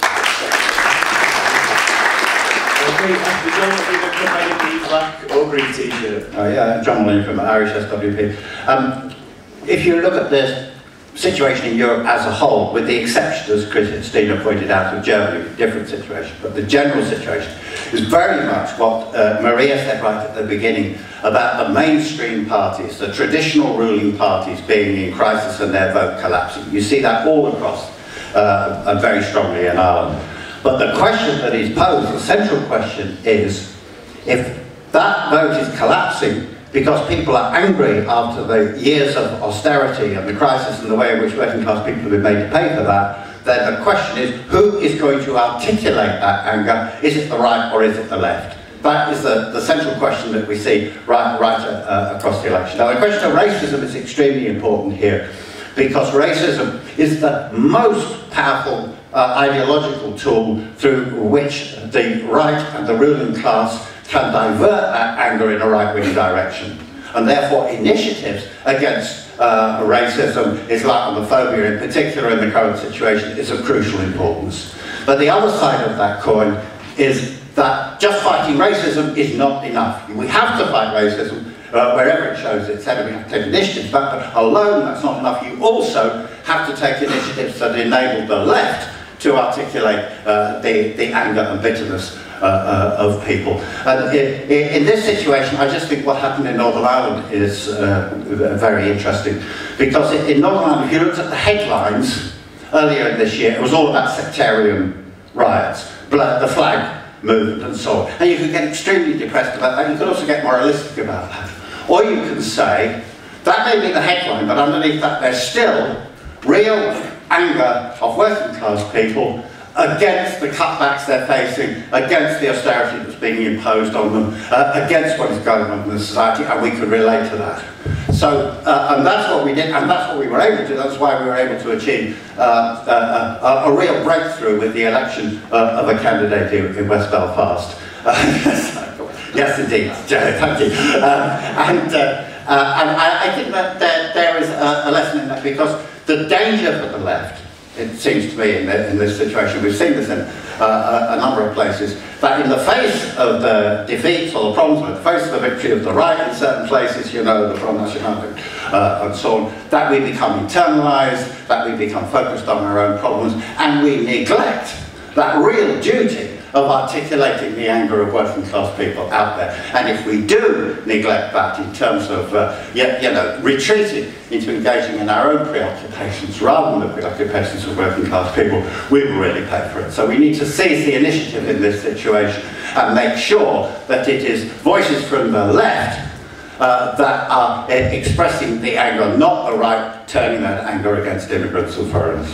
Okay, after John, we're going to provide the black or green t-shirt. John Mullin from Irish SWP. If you look at the situation in Europe as a whole, with the exception, as Christina pointed out, of Germany, a different situation, but the general situation is very much what Maria said right at the beginning about the mainstream parties, the traditional ruling parties being in crisis and their vote collapsing. You see that all across and very strongly in Ireland. But the question that is posed, the central question is, if that vote is collapsing because people are angry after the years of austerity and the crisis and the way in which working class people have been made to pay for that, then the question is, who is going to articulate that anger? Is it the right or is it the left? That is the central question that we see right across the election. Now, the question of racism is extremely important here, because racism is the most powerful ideological tool through which the right and the ruling class can divert that anger in a right-wing direction. And therefore initiatives against racism, Islamophobia in particular in the current situation, is of crucial importance. But the other side of that coin is that just fighting racism is not enough. We have to fight racism wherever it shows its head, we have to take initiatives, but alone that's not enough. You also have to take initiatives that enable the left to articulate the anger and bitterness of people. And in this situation, I just think what happened in Northern Ireland is very interesting, because in Northern Ireland, if you looked at the headlines earlier in this year, it was all about sectarian riots, the flag movement and so on. And you could get extremely depressed about that. You could also get moralistic about that. Or you can say, that may be the headline, but underneath that there's still real anger of working class people against the cutbacks they're facing, against the austerity that's being imposed on them, against what is going on in the society, and we could relate to that. So, and that's what we did, and that's what we were able to do. That's why we were able to achieve a real breakthrough with the election of a candidate in West Belfast. Yes, indeed, Joe, thank you. And I think that there is a lesson in that, because the danger for the left, it seems to me, in this situation, we've seen this in a number of places, that in the face of the defeats or the problems, in the face of the victory of the right in certain places, you know, the Front National and so on, that we become internalized, that we become focused on our own problems, and we neglect that real duty of articulating the anger of working class people out there. And if we do neglect that in terms of retreating into engaging in our own preoccupations rather than the preoccupations of working class people, we will really pay for it. So we need to seize the initiative in this situation and make sure that it is voices from the left that are expressing the anger, not the right turning that anger against immigrants and foreigners.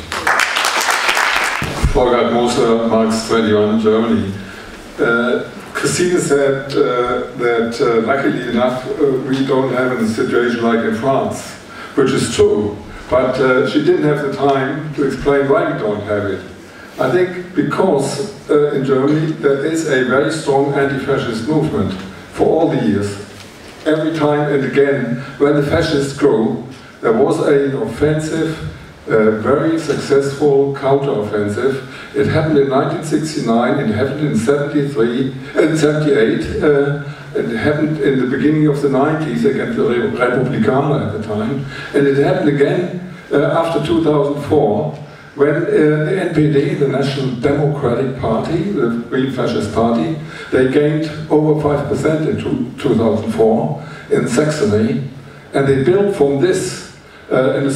Volker Moser, Marx 21 in Germany. Christina said that luckily enough we don't have a situation like in France, which is true, but she didn't have the time to explain why we don't have it. I think because in Germany there is a very strong anti-fascist movement for all the years. Every time and again, when the fascists grew, there was an offensive, very successful counter-offensive. It happened in 1969, it happened in 78, it happened in the beginning of the 90s against the Republikaner at the time, and it happened again after 2004, when the NPD, the National Democratic Party, the real fascist party, they gained over 5% in 2004 in Saxony, and they built from this in the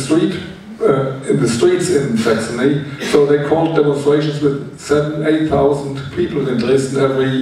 streets in Saxony, so they called demonstrations with 7,000–8,000 people in Dresden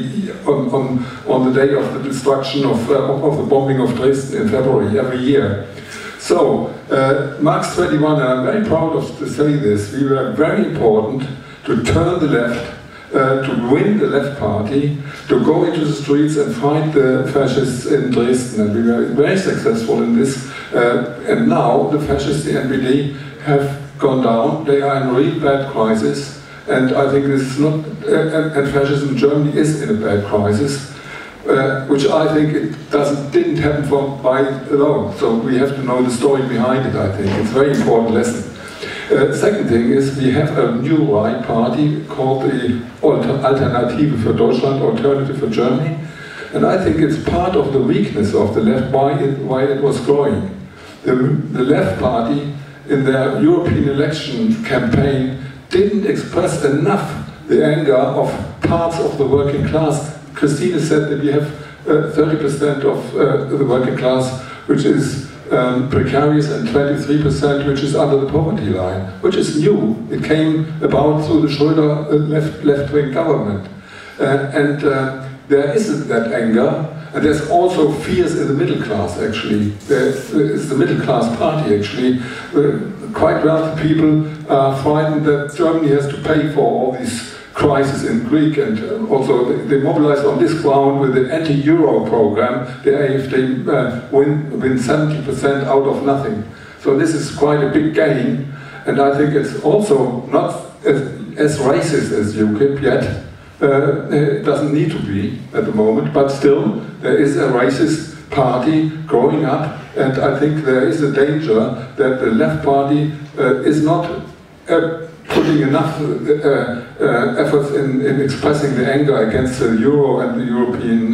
on the day of the destruction of the bombing of Dresden in February every year. So, Marx 21, and I'm very proud to say this, we were very important to turn the left, to win the left party, to go into the streets and fight the fascists in Dresden, and we were very successful in this. And now the fascists, the NPD, have gone down. They are in a really bad crisis, and I think this is not. And fascism in Germany is in a bad crisis, which I think it didn't happen by alone. So we have to know the story behind it. I think it's a very important lesson. Second thing is we have a new right party called the Alternative für Deutschland, Alternative for Germany, and I think it's part of the weakness of the left, why it was growing. The left party in their European election campaign didn't express enough the anger of parts of the working class. Christina said that we have 30% of the working class which is precarious and 23% which is under the poverty line, which is new. It came about through the Schröder left-wing government. And there isn't that anger. And there's also fears in the middle class, actually. It's the middle class party, actually. Quite wealthy people are frightened that Germany has to pay for all these crises in Greek, and also they mobilized on this ground with the anti-Euro program. The AfD win 70% out of nothing. So this is quite a big gain, and I think it's also not as racist as UKIP yet. It doesn't need to be at the moment, but still there is a racist party growing up, and I think there is a danger that the left party is not putting enough efforts in expressing the anger against the Euro and the European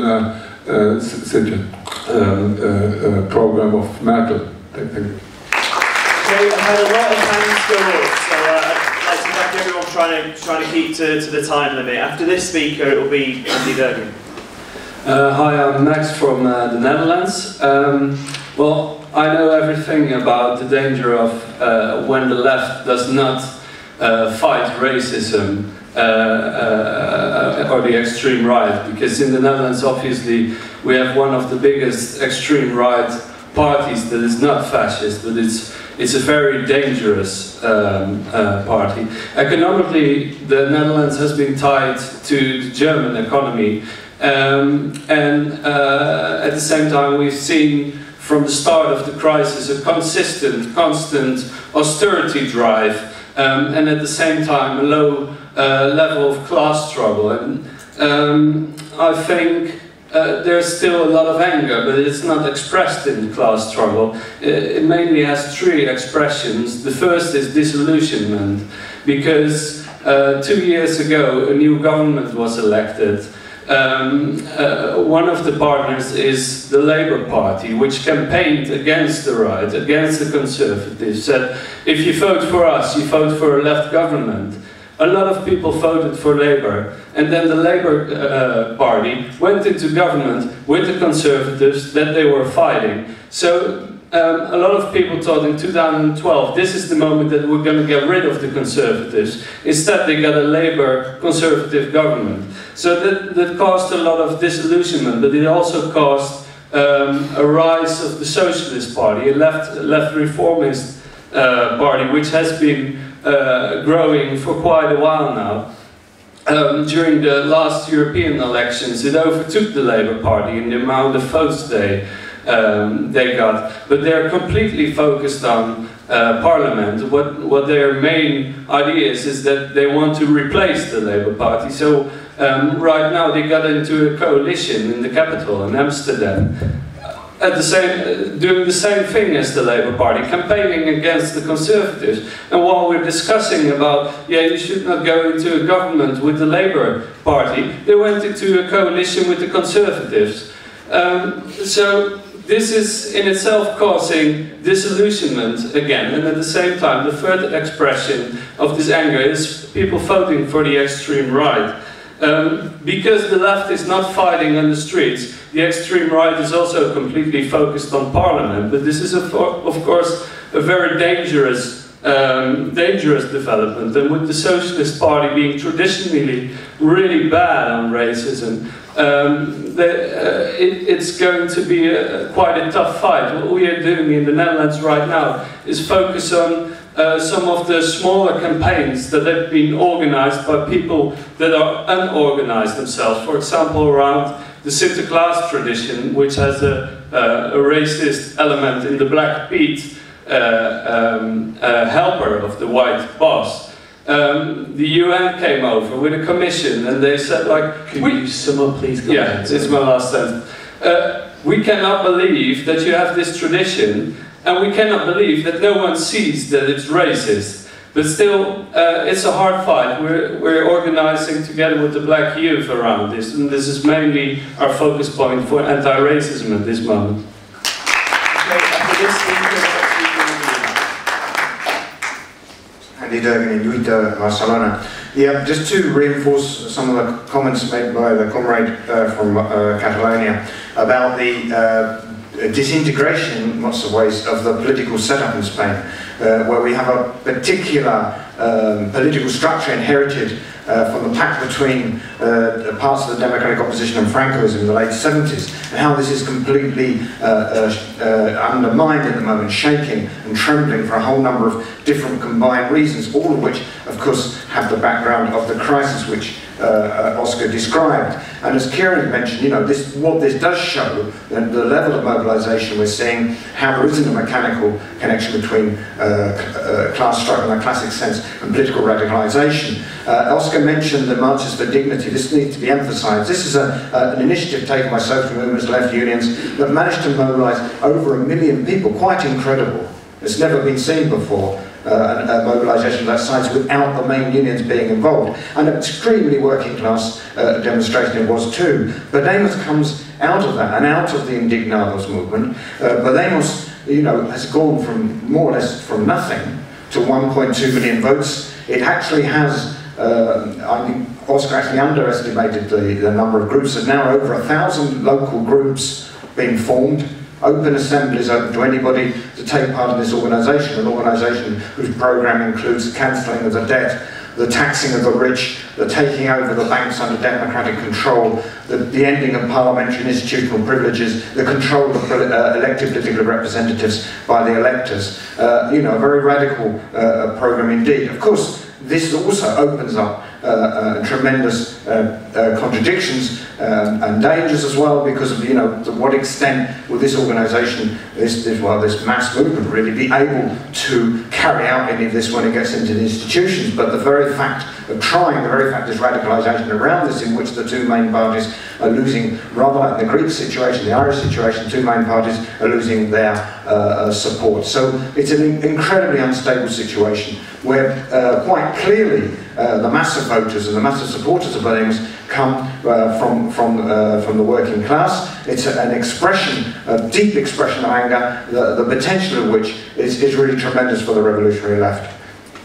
program of Merkel. Thank you. So I've had a lot of hands go up, so I'd like to thank everyone trying to keep to the time limit. After this speaker, it will be Andy Durgan. Hi, I'm Max from the Netherlands. Well, I know everything about the danger of when the left does not fight racism or the extreme right, because in the Netherlands obviously we have one of the biggest extreme right parties that is not fascist, but it's it's a very dangerous party. Economically, the Netherlands has been tied to the German economy, and at the same time we've seen from the start of the crisis a constant austerity drive, and at the same time a low level of class struggle. And I think there's still a lot of anger, but it's not expressed in the class struggle. It mainly has three expressions. The first is disillusionment, because 2 years ago a new government was elected. One of the partners is the Labour Party, which campaigned against the right, against the Conservatives, said if you vote for us, you vote for a left government. A lot of people voted for Labour, and then the Labour Party went into government with the Conservatives that they were fighting. So a lot of people thought in 2012 this is the moment that we're going to get rid of the Conservatives. Instead they got a Labour Conservative government. So that caused a lot of disillusionment, but it also caused a rise of the Socialist Party, a left reformist party, which has been growing for quite a while now. During the last European elections, it overtook the Labour Party in the amount of votes they got, but they're completely focused on Parliament. What their main idea is that they want to replace the Labour Party. So right now they got into a coalition in the capital, in Amsterdam, doing the same thing as the Labour Party, campaigning against the Conservatives. And while we're discussing about, yeah, you should not go into a government with the Labour Party, they went into a coalition with the Conservatives. So this is in itself causing disillusionment again, and at the same time the third expression of this anger is people voting for the extreme right. Because the left is not fighting on the streets, the extreme right is also completely focused on Parliament. But this is of course a very dangerous development, and with the Socialist Party being traditionally really bad on racism, it's going to be quite a tough fight. What we are doing in the Netherlands right now is focus on some of the smaller campaigns that have been organized by people that are unorganized themselves. For example, around the Sinterklaas tradition, which has a racist element in the Black Pete helper of the white boss. The UN came over with a commission and they said, like, could you sum up, please? Yeah, this is my last sentence. We cannot believe that you have this tradition, and we cannot believe that no one sees that it's racist. But still, it's a hard fight. We're organizing together with the black youth around this, and this is mainly our focus point for anti-racism at this moment. Andy Durgan in Lluita, Barcelona. Yeah, just to reinforce some of the comments made by the comrade from Catalonia about the disintegration in lots of ways of the political setup in Spain, where we have a particular political structure inherited from the pact between parts of the democratic opposition and Francoism in the late 70s, and how this is completely undermined at the moment, shaking and trembling for a whole number of different combined reasons, all of which, of course, have the background of the crisis which Oscar described. And as Kieran mentioned, you know, what this does show, the level of mobilisation we're seeing, how there isn't a mechanical connection between class struggle in a classic sense and political radicalisation. Oscar mentioned the Marches for Dignity. This needs to be emphasised. This is an initiative taken by social movements, left unions, that managed to mobilise over 1 million people. Quite incredible. It's never been seen before. A mobilisation of that size without the main unions being involved. And an extremely working class demonstration it was too. Podemos comes out of that and out of the Indignados movement. Podemos, you know, has gone from more or less from nothing to 1.2 million votes. It actually has, I think Oscar actually underestimated the number of groups. There's now over 1,000 local groups being formed. Open assemblies open to anybody to take part in this organisation, an organisation whose programme includes cancelling of the debt the taxing of the rich, the taking over the banks under democratic control, the ending of parliamentary and institutional privileges, the control of elected political representatives by the electors. You know, a very radical programme indeed. Of course, this also opens up tremendous contradictions and dangers as well, because of, you know, to what extent will this organisation, this mass movement really be able to carry out any of this when it gets into the institutions. But the very fact of trying, the very fact there's radicalisation around this, in which the two main parties are losing, rather like the Greek situation, the Irish situation, two main parties are losing their support. So it's an incredibly unstable situation where quite clearly the massive voters and the massive supporters of Podemos come from the working class. It's an expression, a deep expression of anger, the potential of which is really tremendous for the revolutionary left.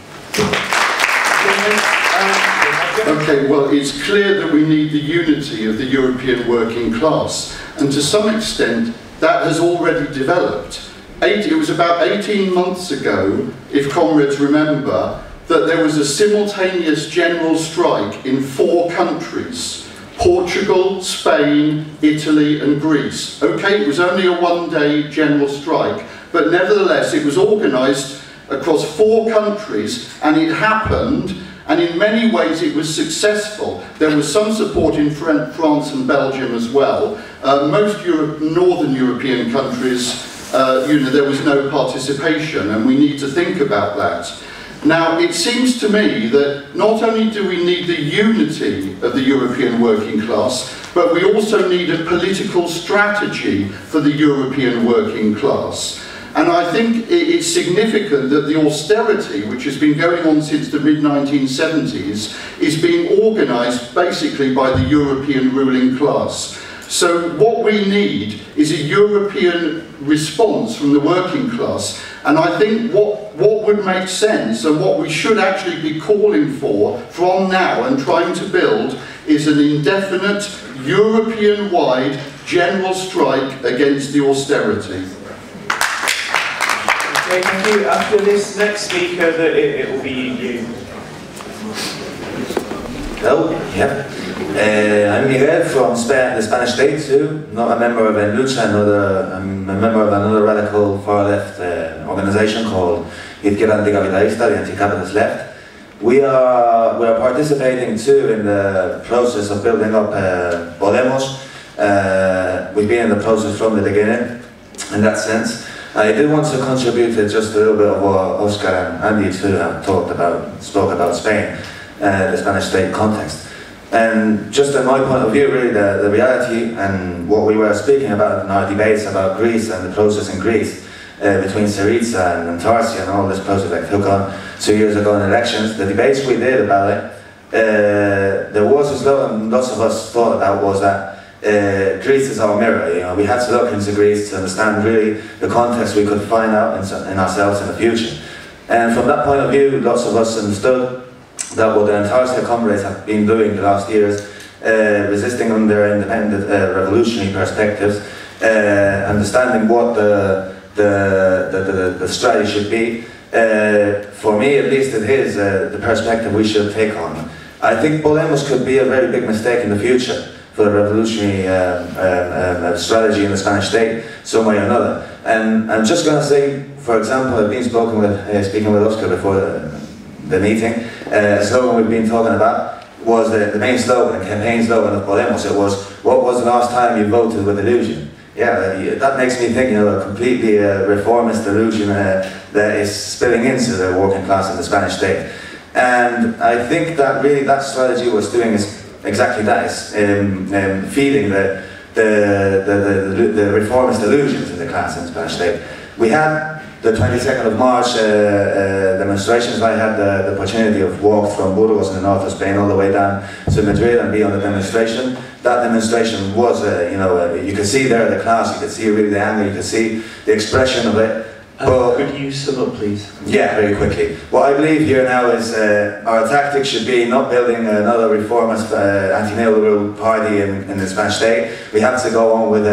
Okay, well, it's clear that we need the unity of the European working class, and to some extent that has already developed. It was about 18 months ago, if comrades remember, that there was a simultaneous general strike in 4 countries: Portugal, Spain, Italy and Greece. Okay, it was only a one-day general strike, but nevertheless it was organised across 4 countries, and it happened, and in many ways it was successful. There was some support in France and Belgium as well. Most northern European countries, you know, there was no participation, and we need to think about that. Now, it seems to me that not only do we need the unity of the European working class, but we also need a political strategy for the European working class. And I think it's significant that the austerity, which has been going on since the mid-1970s, is being organised basically by the European ruling class. So what we need is a European response from the working class. And I think what would make sense, and what we should actually be calling for from now and trying to build, is an indefinite, European-wide general strike against the austerity. Okay, thank you. After this next speaker, it will be you. Hello, yeah. I'm Miguel from the Spanish state too. Not a member of Lucha, I'm a member of another radical far-left organisation called Izquierda Anticapitalista, the anti-capitalist left. We are participating too in the process of building up Podemos. We've been in the process from the beginning, in that sense. I did want to contribute to just a little bit of what Oscar and Andy too have spoke about Spain, the Spanish state context. And just in my point of view, really, the reality and what we were speaking about in our debates about Greece and the process in Greece, between Syriza and Antarcia and all this process that took on 2 years ago in elections, the debates we did about it, there was a slogan lots of us thought about, was that Greece is our mirror. You know, we had to look into Greece to understand really the context we could find out in ourselves in the future. And from that point of view, lots of us understood that what the Antarctica comrades have been doing the last years, resisting on their independent revolutionary perspectives, understanding what the strategy should be. For me, at least, it is the perspective we should take on. I think Podemos could be a very big mistake in the future for the revolutionary strategy in the Spanish state, some way or another. And I'm just going to say, for example, I've been speaking with Oscar before the meeting. A slogan we've been talking about was the main slogan, the campaign slogan of Podemos. It was, what was the last time you voted with illusion? Yeah, that makes me think, you know, a completely reformist illusion that is spilling into the working class of the Spanish state. And I think that really that strategy was doing is exactly that, is feeding the reformist illusion to the class in the Spanish state. We had the 22nd of March demonstrations. I had the opportunity of walk from Buchholz in the north of Spain all the way down to Madrid and be on the demonstration. That demonstration was, you know, you could see there the class, you could see really the anger, you could see the expression of it. But, could you sum up, please? Yeah, very quickly. What I believe here now is our tactic should be not building another reformist anti-neoliberal party in the Spanish state. We have to go on with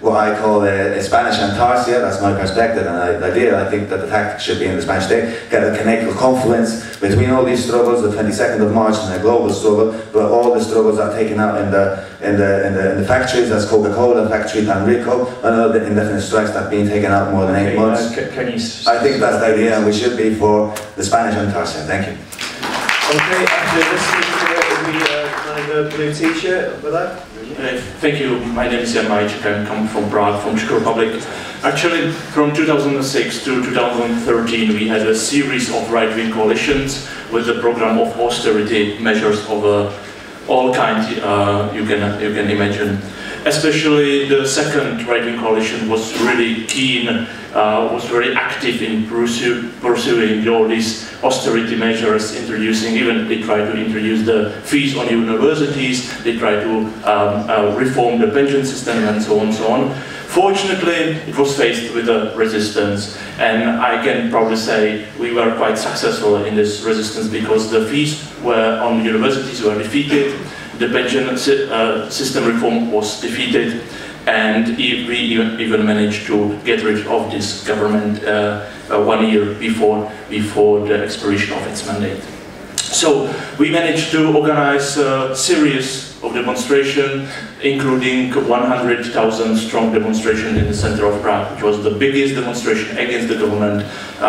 what I call a Spanish Antarctica. That's my perspective and idea. I think that the tactics should be in the Spanish state, get a connected confluence between all these struggles, the 22nd of March and a global struggle, but all the struggles are taken out in the factories. That's Coca-Cola factory, Panrico, and all the indefinite strikes that have been taken out more than 8 months. I think that's the idea, and we should be for the Spanish Antarctica. Thank you. Okay, after this, we have a blue t-shirt over there. Thank you. My name is Jan Majczyk. I come from Prague, from Czech Republic. Actually, from 2006 to 2013, we had a series of right-wing coalitions with the program of austerity measures of all kinds you can imagine. Especially the second right-wing coalition was really keen, was very active in pursuing all these austerity measures, even they tried to introduce the fees on universities, they tried to reform the pension system and so on and so on. Fortunately, it was faced with a resistance, and I can probably say we were quite successful in this resistance because the fees on universities were defeated, the pension system reform was defeated, and we even managed to get rid of this government 1 year before the expiration of its mandate. So we managed to organize a series of demonstrations, including 100,000 strong demonstration in the center of Prague, which was the biggest demonstration against the government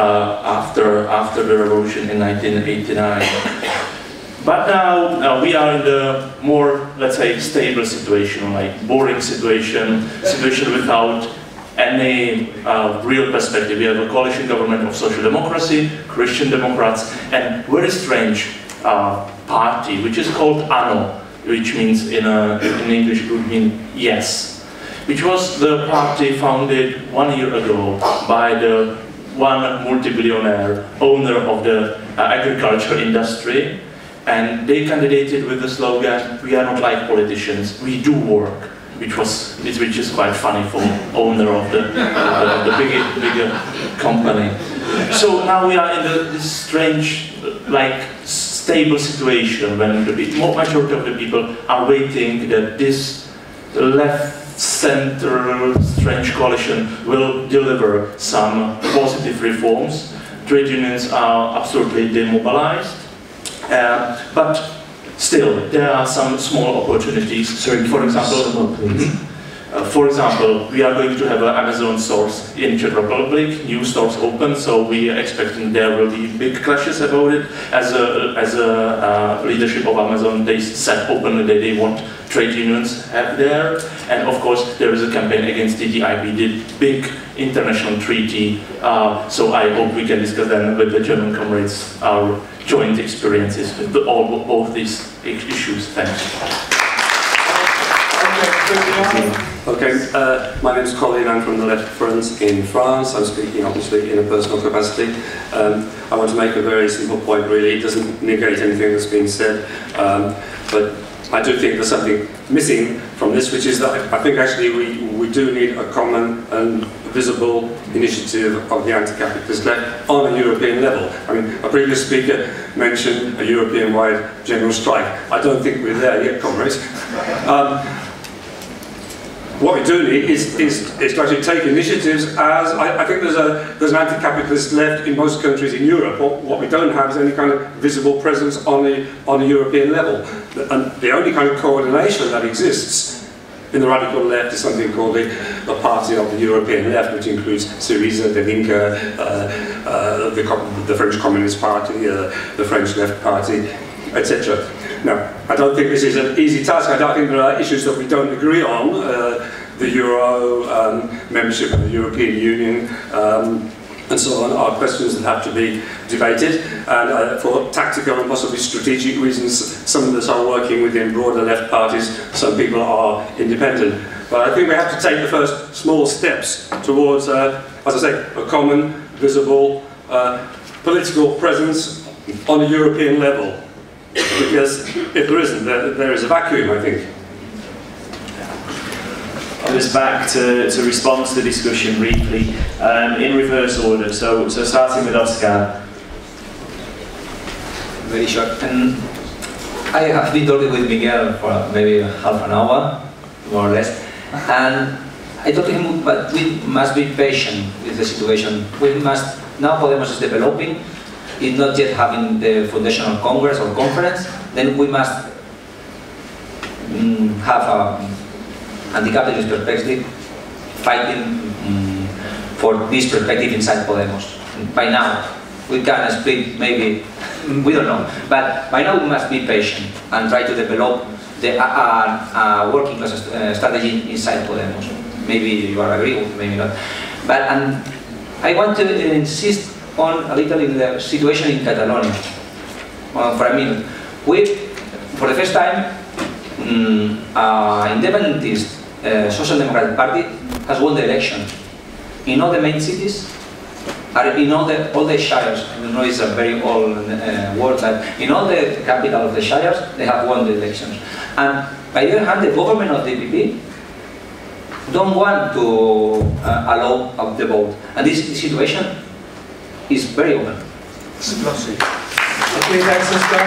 after the revolution in 1989. But now we are in the more, let's say, stable situation, like boring situation without any real perspective. We have a coalition government of social democracy, Christian Democrats, and very strange party, which is called ANO, which means in English it would mean yes, which was the party founded 1 year ago by the one multi-billionaire owner of the agriculture industry. And they candidated with the slogan, "We are not like politicians, we do work," which is quite funny for owner of the bigger company. So now we are in this strange, like, stable situation when the majority of the people are waiting that this left-center strange coalition will deliver some positive reforms. Trade unions are absolutely demobilized. But still, there are some small opportunities. Sorry, for example, we are going to have an Amazon stores in Czech Republic, new stores open, so we are expecting there will be big clashes about it. As a leadership of Amazon, they said openly that they want trade unions have there, and of course there is a campaign against TTIP, the big international treaty. So I hope we can discuss then with the German comrades our joint experiences with both these issues. Thanks. Okay, my name is Colin, I'm from the Left Front in France. I'm speaking obviously in a personal capacity. I want to make a very simple point really. It doesn't negate anything that's been said, but I do think there's something missing from this, which is that I think actually we do need a common and visible initiative of the anti-capitalist left on a European level. I mean, a previous speaker mentioned a European-wide general strike. I don't think we're there yet, comrades. What we do need is to actually take initiatives as, I think there's an anti-capitalist left in most countries in Europe. What we don't have is any kind of visible presence on a European level. And the only kind of coordination that exists in the radical left is something called the Party of the European Left, which includes Syriza, the Linke, the French Communist Party, the French Left Party, etc. Now, I don't think this is an easy task. I don't think there are issues that we don't agree on. The Euro, membership of the European Union, and so on are questions that have to be debated. And for tactical and possibly strategic reasons, some of us are working within broader left parties, some people are independent. But I think we have to take the first small steps towards, as I say, a common, visible, political presence on a European level. Because if there isn't, there is a vacuum, I think. Just back to respond to the discussion briefly, in reverse order. So starting with Oscar. Very short. And I have been talking with Miguel for maybe half an hour, more or less, and I told him, but we must be patient with the situation. We must, now Podemos is developing, it's not yet having the foundational congress or conference, then we must have an anti-capitalist perspective, fighting for this perspective inside Podemos. By now, we can split, maybe, we don't know, but by now we must be patient and try to develop the working class strategy inside Podemos. Maybe you are agree with, maybe not. But I want to insist on a little in the situation in Catalonia. For a minute, for the first time, independentist Social Democratic Party has won the election in all the main cities, in all the shires. I don't know, it's a very old word, but in all the capital of the shires, they have won the elections. And by the other hand, the government of the EPP don't want to allow up the vote. And this situation is very open. Okay, thanks, Mr.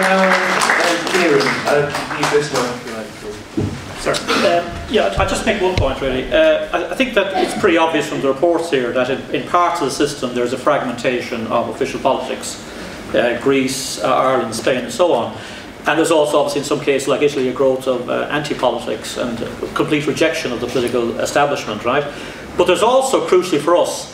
Kieran. Use this one. Sorry. Yeah, I'll just make one point really. I think that it's pretty obvious from the reports here that in parts of the system there's a fragmentation of official politics. Greece, Ireland, Spain and so on. And there's also obviously in some cases like Italy a growth of anti-politics and complete rejection of the political establishment, right? But there's also, crucially for us,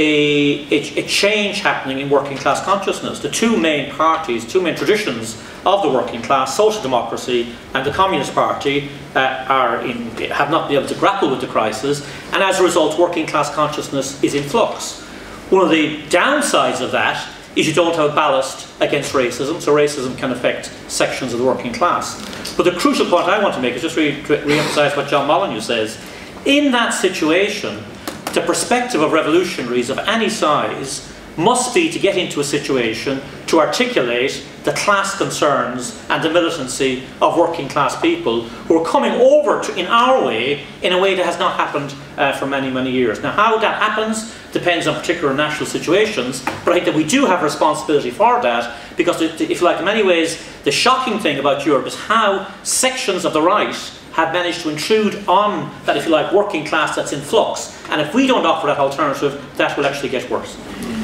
a change happening in working class consciousness. The two main parties, two main traditions of the working class, social democracy and the Communist Party, have not been able to grapple with the crisis, and as a result working class consciousness is in flux. One of the downsides of that is you don't have ballast against racism, so racism can affect sections of the working class. But the crucial point I want to make is just re-emphasise what John Molyneux says. In that situation, the perspective of revolutionaries of any size must be to get into a situation to articulate the class concerns and the militancy of working class people who are coming over in our way in a way that has not happened for many, many years. Now how that happens depends on particular national situations, but I think that we do have responsibility for that because, if you like, in many ways the shocking thing about Europe is how sections of the right have managed to intrude on that, if you like, working class that's in flux. And if we don't offer that alternative, that will actually get worse.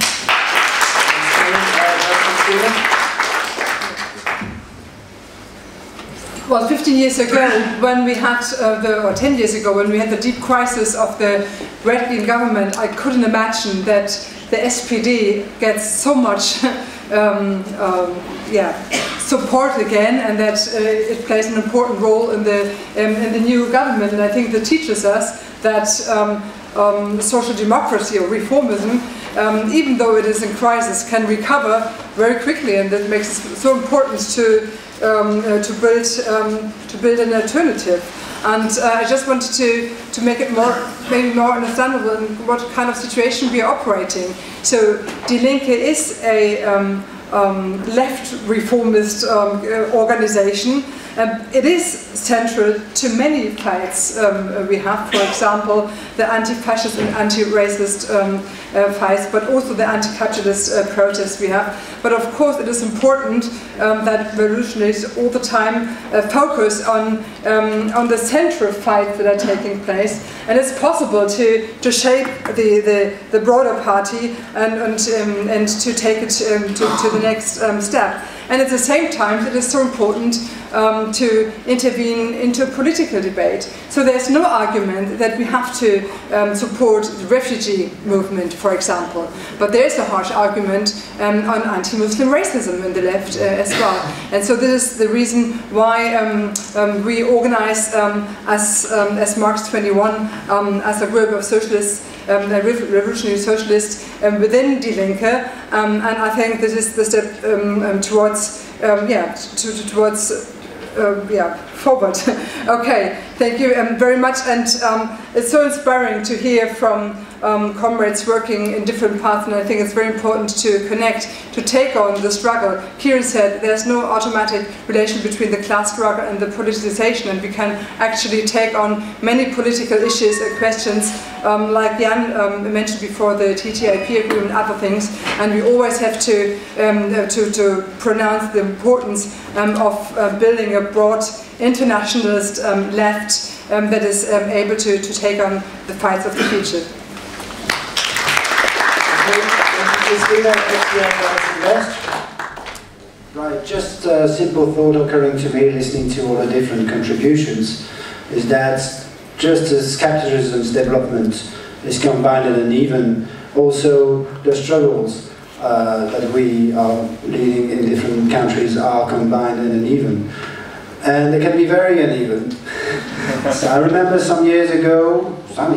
Well, 15 years ago, when we had or 10 years ago, when we had the deep crisis of the right-wing government, I couldn't imagine that the SPD gets so much support again, and that it plays an important role in the new government. And I think that teaches us that social democracy or reformism, even though it is in crisis, can recover very quickly, and that makes it so important to build an alternative. And I just wanted to make it maybe more understandable in what kind of situation we are operating. So Die Linke is a left reformist organization. It is central to many fights we have, for example, the anti-fascist and anti-racist fights, but also the anti-capitalist protests we have. But of course it is important that revolutionaries all the time focus on the central fights that are taking place, and it's possible to shape the broader party and to take it to the next step. And at the same time, it is so important to intervene into political debate. So there's no argument that we have to support the refugee movement, for example. But there's a harsh argument on anti-Muslim racism in the left as well. And so this is the reason why we organize as Marx 21, as a group of socialists, revolutionary socialists within Die Linke, and I think this is the step towards forward. Okay, thank you very much, and it's so inspiring to hear from comrades working in different paths, and I think it's very important to connect, to take on the struggle. Kieran said there's no automatic relation between the class struggle and the politicization, and we can actually take on many political issues and questions, like Jan mentioned before, the TTIP agreement and other things, and we always have to pronounce the importance of building a broad internationalist left that is able to take on the fights of the future. Right, just a simple thought occurring to me listening to all the different contributions is that just as capitalism's development is combined and uneven, also the struggles that we are leading in different countries are combined and uneven. And they can be very uneven. So I remember some years ago,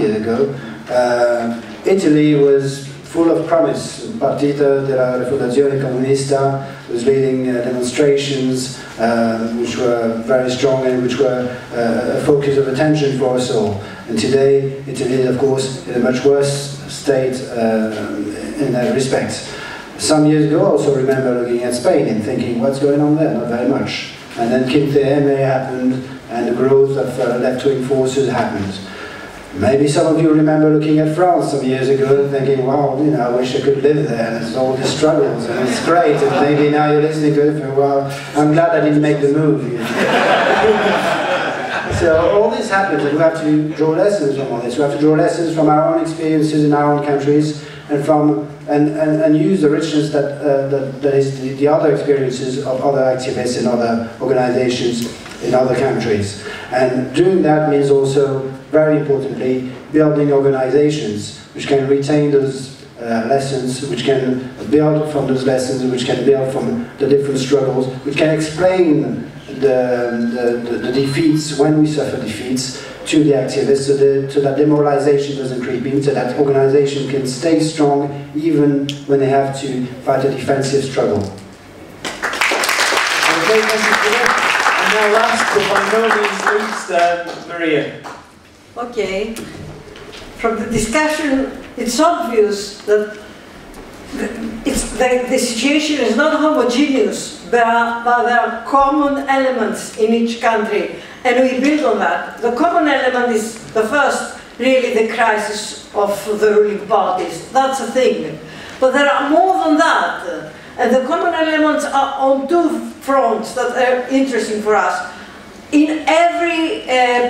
Italy was full of promise. Il Partito della Rifondazione Comunista was leading demonstrations which were very strong and which were a focus of attention for us all. And today, Italy is, of course, in a much worse state in that respect. Some years ago, I also remember looking at Spain and thinking, what's going on there? Not very much. And then Quinta happened, and the growth of left-wing forces happened. Maybe some of you remember looking at France some years ago and thinking, wow, you know, I wish I could live there, and there's all the struggles, and it's great, and maybe now you're listening to it and well, I'm glad I didn't make the move. You know? So all this happens, and we have to draw lessons from all this. We have to draw lessons from our own experiences in our own countries, and from and use the richness that is the other experiences of other activists and other organizations in other countries. And doing that means also, very importantly, building organizations which can retain those lessons, which can build from those lessons, which can build from the different struggles, which can explain the defeats, when we suffer defeats, to the activists, so that demoralization doesn't creep in, so that organization can stay strong even when they have to fight a defensive struggle. Okay, thank you for that. And now last, but by no means least, Maria. Okay. From the discussion, it's obvious that the situation is not homogeneous, but there are common elements in each country, and we build on that. The common element is the first, really, the crisis of the ruling parties. That's a thing. But there are more than that, and the common elements are on two fronts that are interesting for us. In every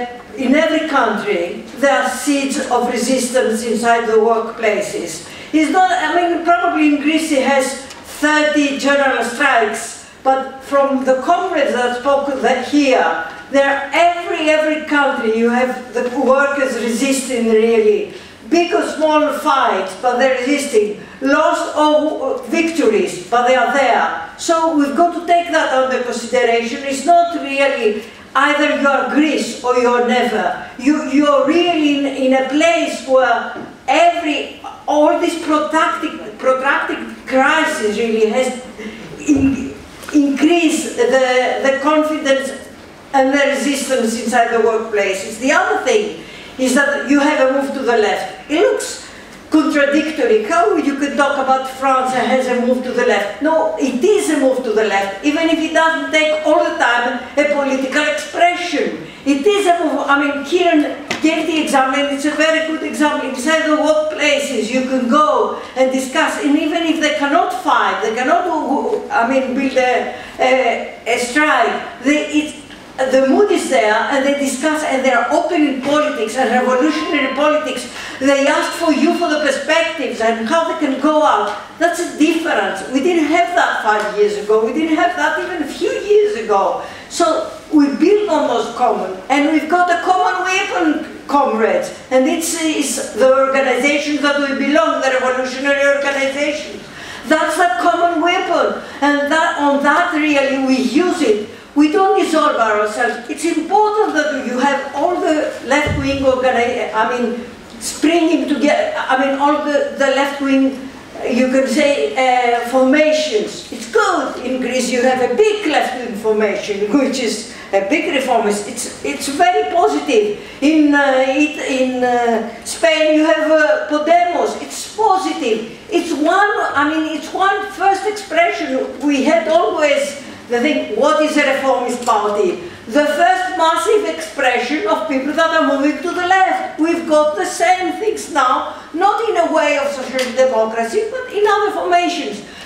country, there are seeds of resistance inside the workplaces. It's not, I mean, probably in Greece it has 30 general strikes, but from the comrades that spoke here, every country you have the workers resisting really. Big or small fights, but they're resisting. Lost or victories, but they are there. So we've got to take that under consideration. It's not really either you're Greece or you're never. You're really in a place where all this protracted crisis really has increased the confidence and the resistance inside the workplaces. The other thing is that you have a move to the left. It looks contradictory. How you could talk about France has a move to the left? No, it is a move to the left, even if it doesn't take all the time a political expression. It is a move. I mean, Kieran gave the example, and it's a very good example. Inside the workplaces, you can go and discuss, and even if they cannot fight, they cannot, build a strike, the mood is there, and they discuss, and they are open in politics and revolutionary politics. They ask for you for the perspectives and how they can go out. That's a difference. We didn't have that 5 years ago. We didn't have that even a few years ago. So we build on those common, and we've got a common weapon, comrades, and it's the organizations that we belong, the revolutionary organizations. That's a common weapon, and on that really we use it. We don't dissolve ourselves. It's important that you have all the left-wing springing together. All the left-wing, you can say, formations. It's good. In Greece, you have a big left-wing formation, which is a big reformist. It's very positive. In Spain, you have Podemos. It's positive. It's one first expression. We had always the thing, what is a reformist party? The first massive expression of people that are moving to the left. We've got the same things now, not in a way of social democracy, but in other formations.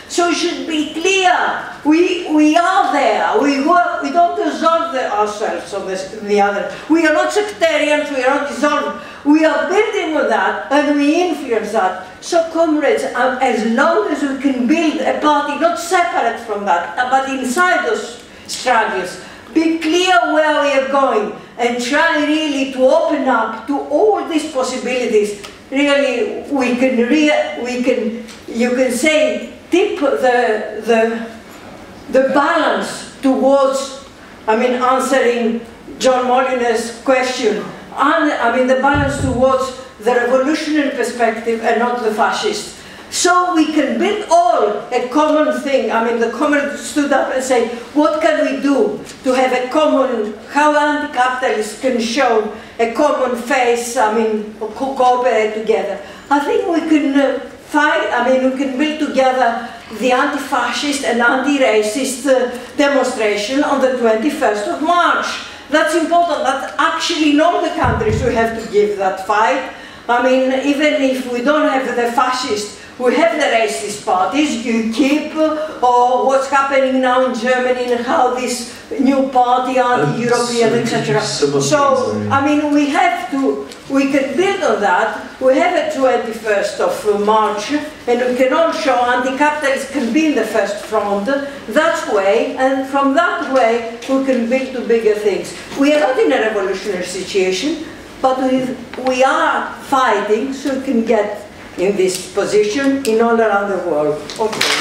So it should be clear. We are there. We work. We don't dissolve ourselves on the other. We are not sectarians. We are not dissolved. We are building on that, and we influence that. So, comrades, as long as we can build a party not separate from that, but inside those struggles, be clear where we are going, and try really to open up to all these possibilities. Really, we can, you can say, tip the balance towards, I mean, answering John Molyneux's question, and I mean the balance towards the revolutionary perspective and not the fascist. So we can build all a common thing. I mean, the comrades stood up and say, what can we do to have a common, how anti-capitalists can show a common face, I mean, cooperate together. I think we can fight, I mean, we can build together the anti-fascist and anti-racist demonstration on the 21st of March. That's important. That's actually not the countries we have to give that fight. I mean, even if we don't have the fascist, we have the racist parties, UKIP, or what's happening now in Germany and how this new party, anti-European, etc. So, I mean, we can build on that. We have a 21st of March, and we can all show anti-capitalists can be in the first front that way, and from that way, we can build to bigger things. We are not in a revolutionary situation, but we are fighting so we can get in this position in all around the world. Okay.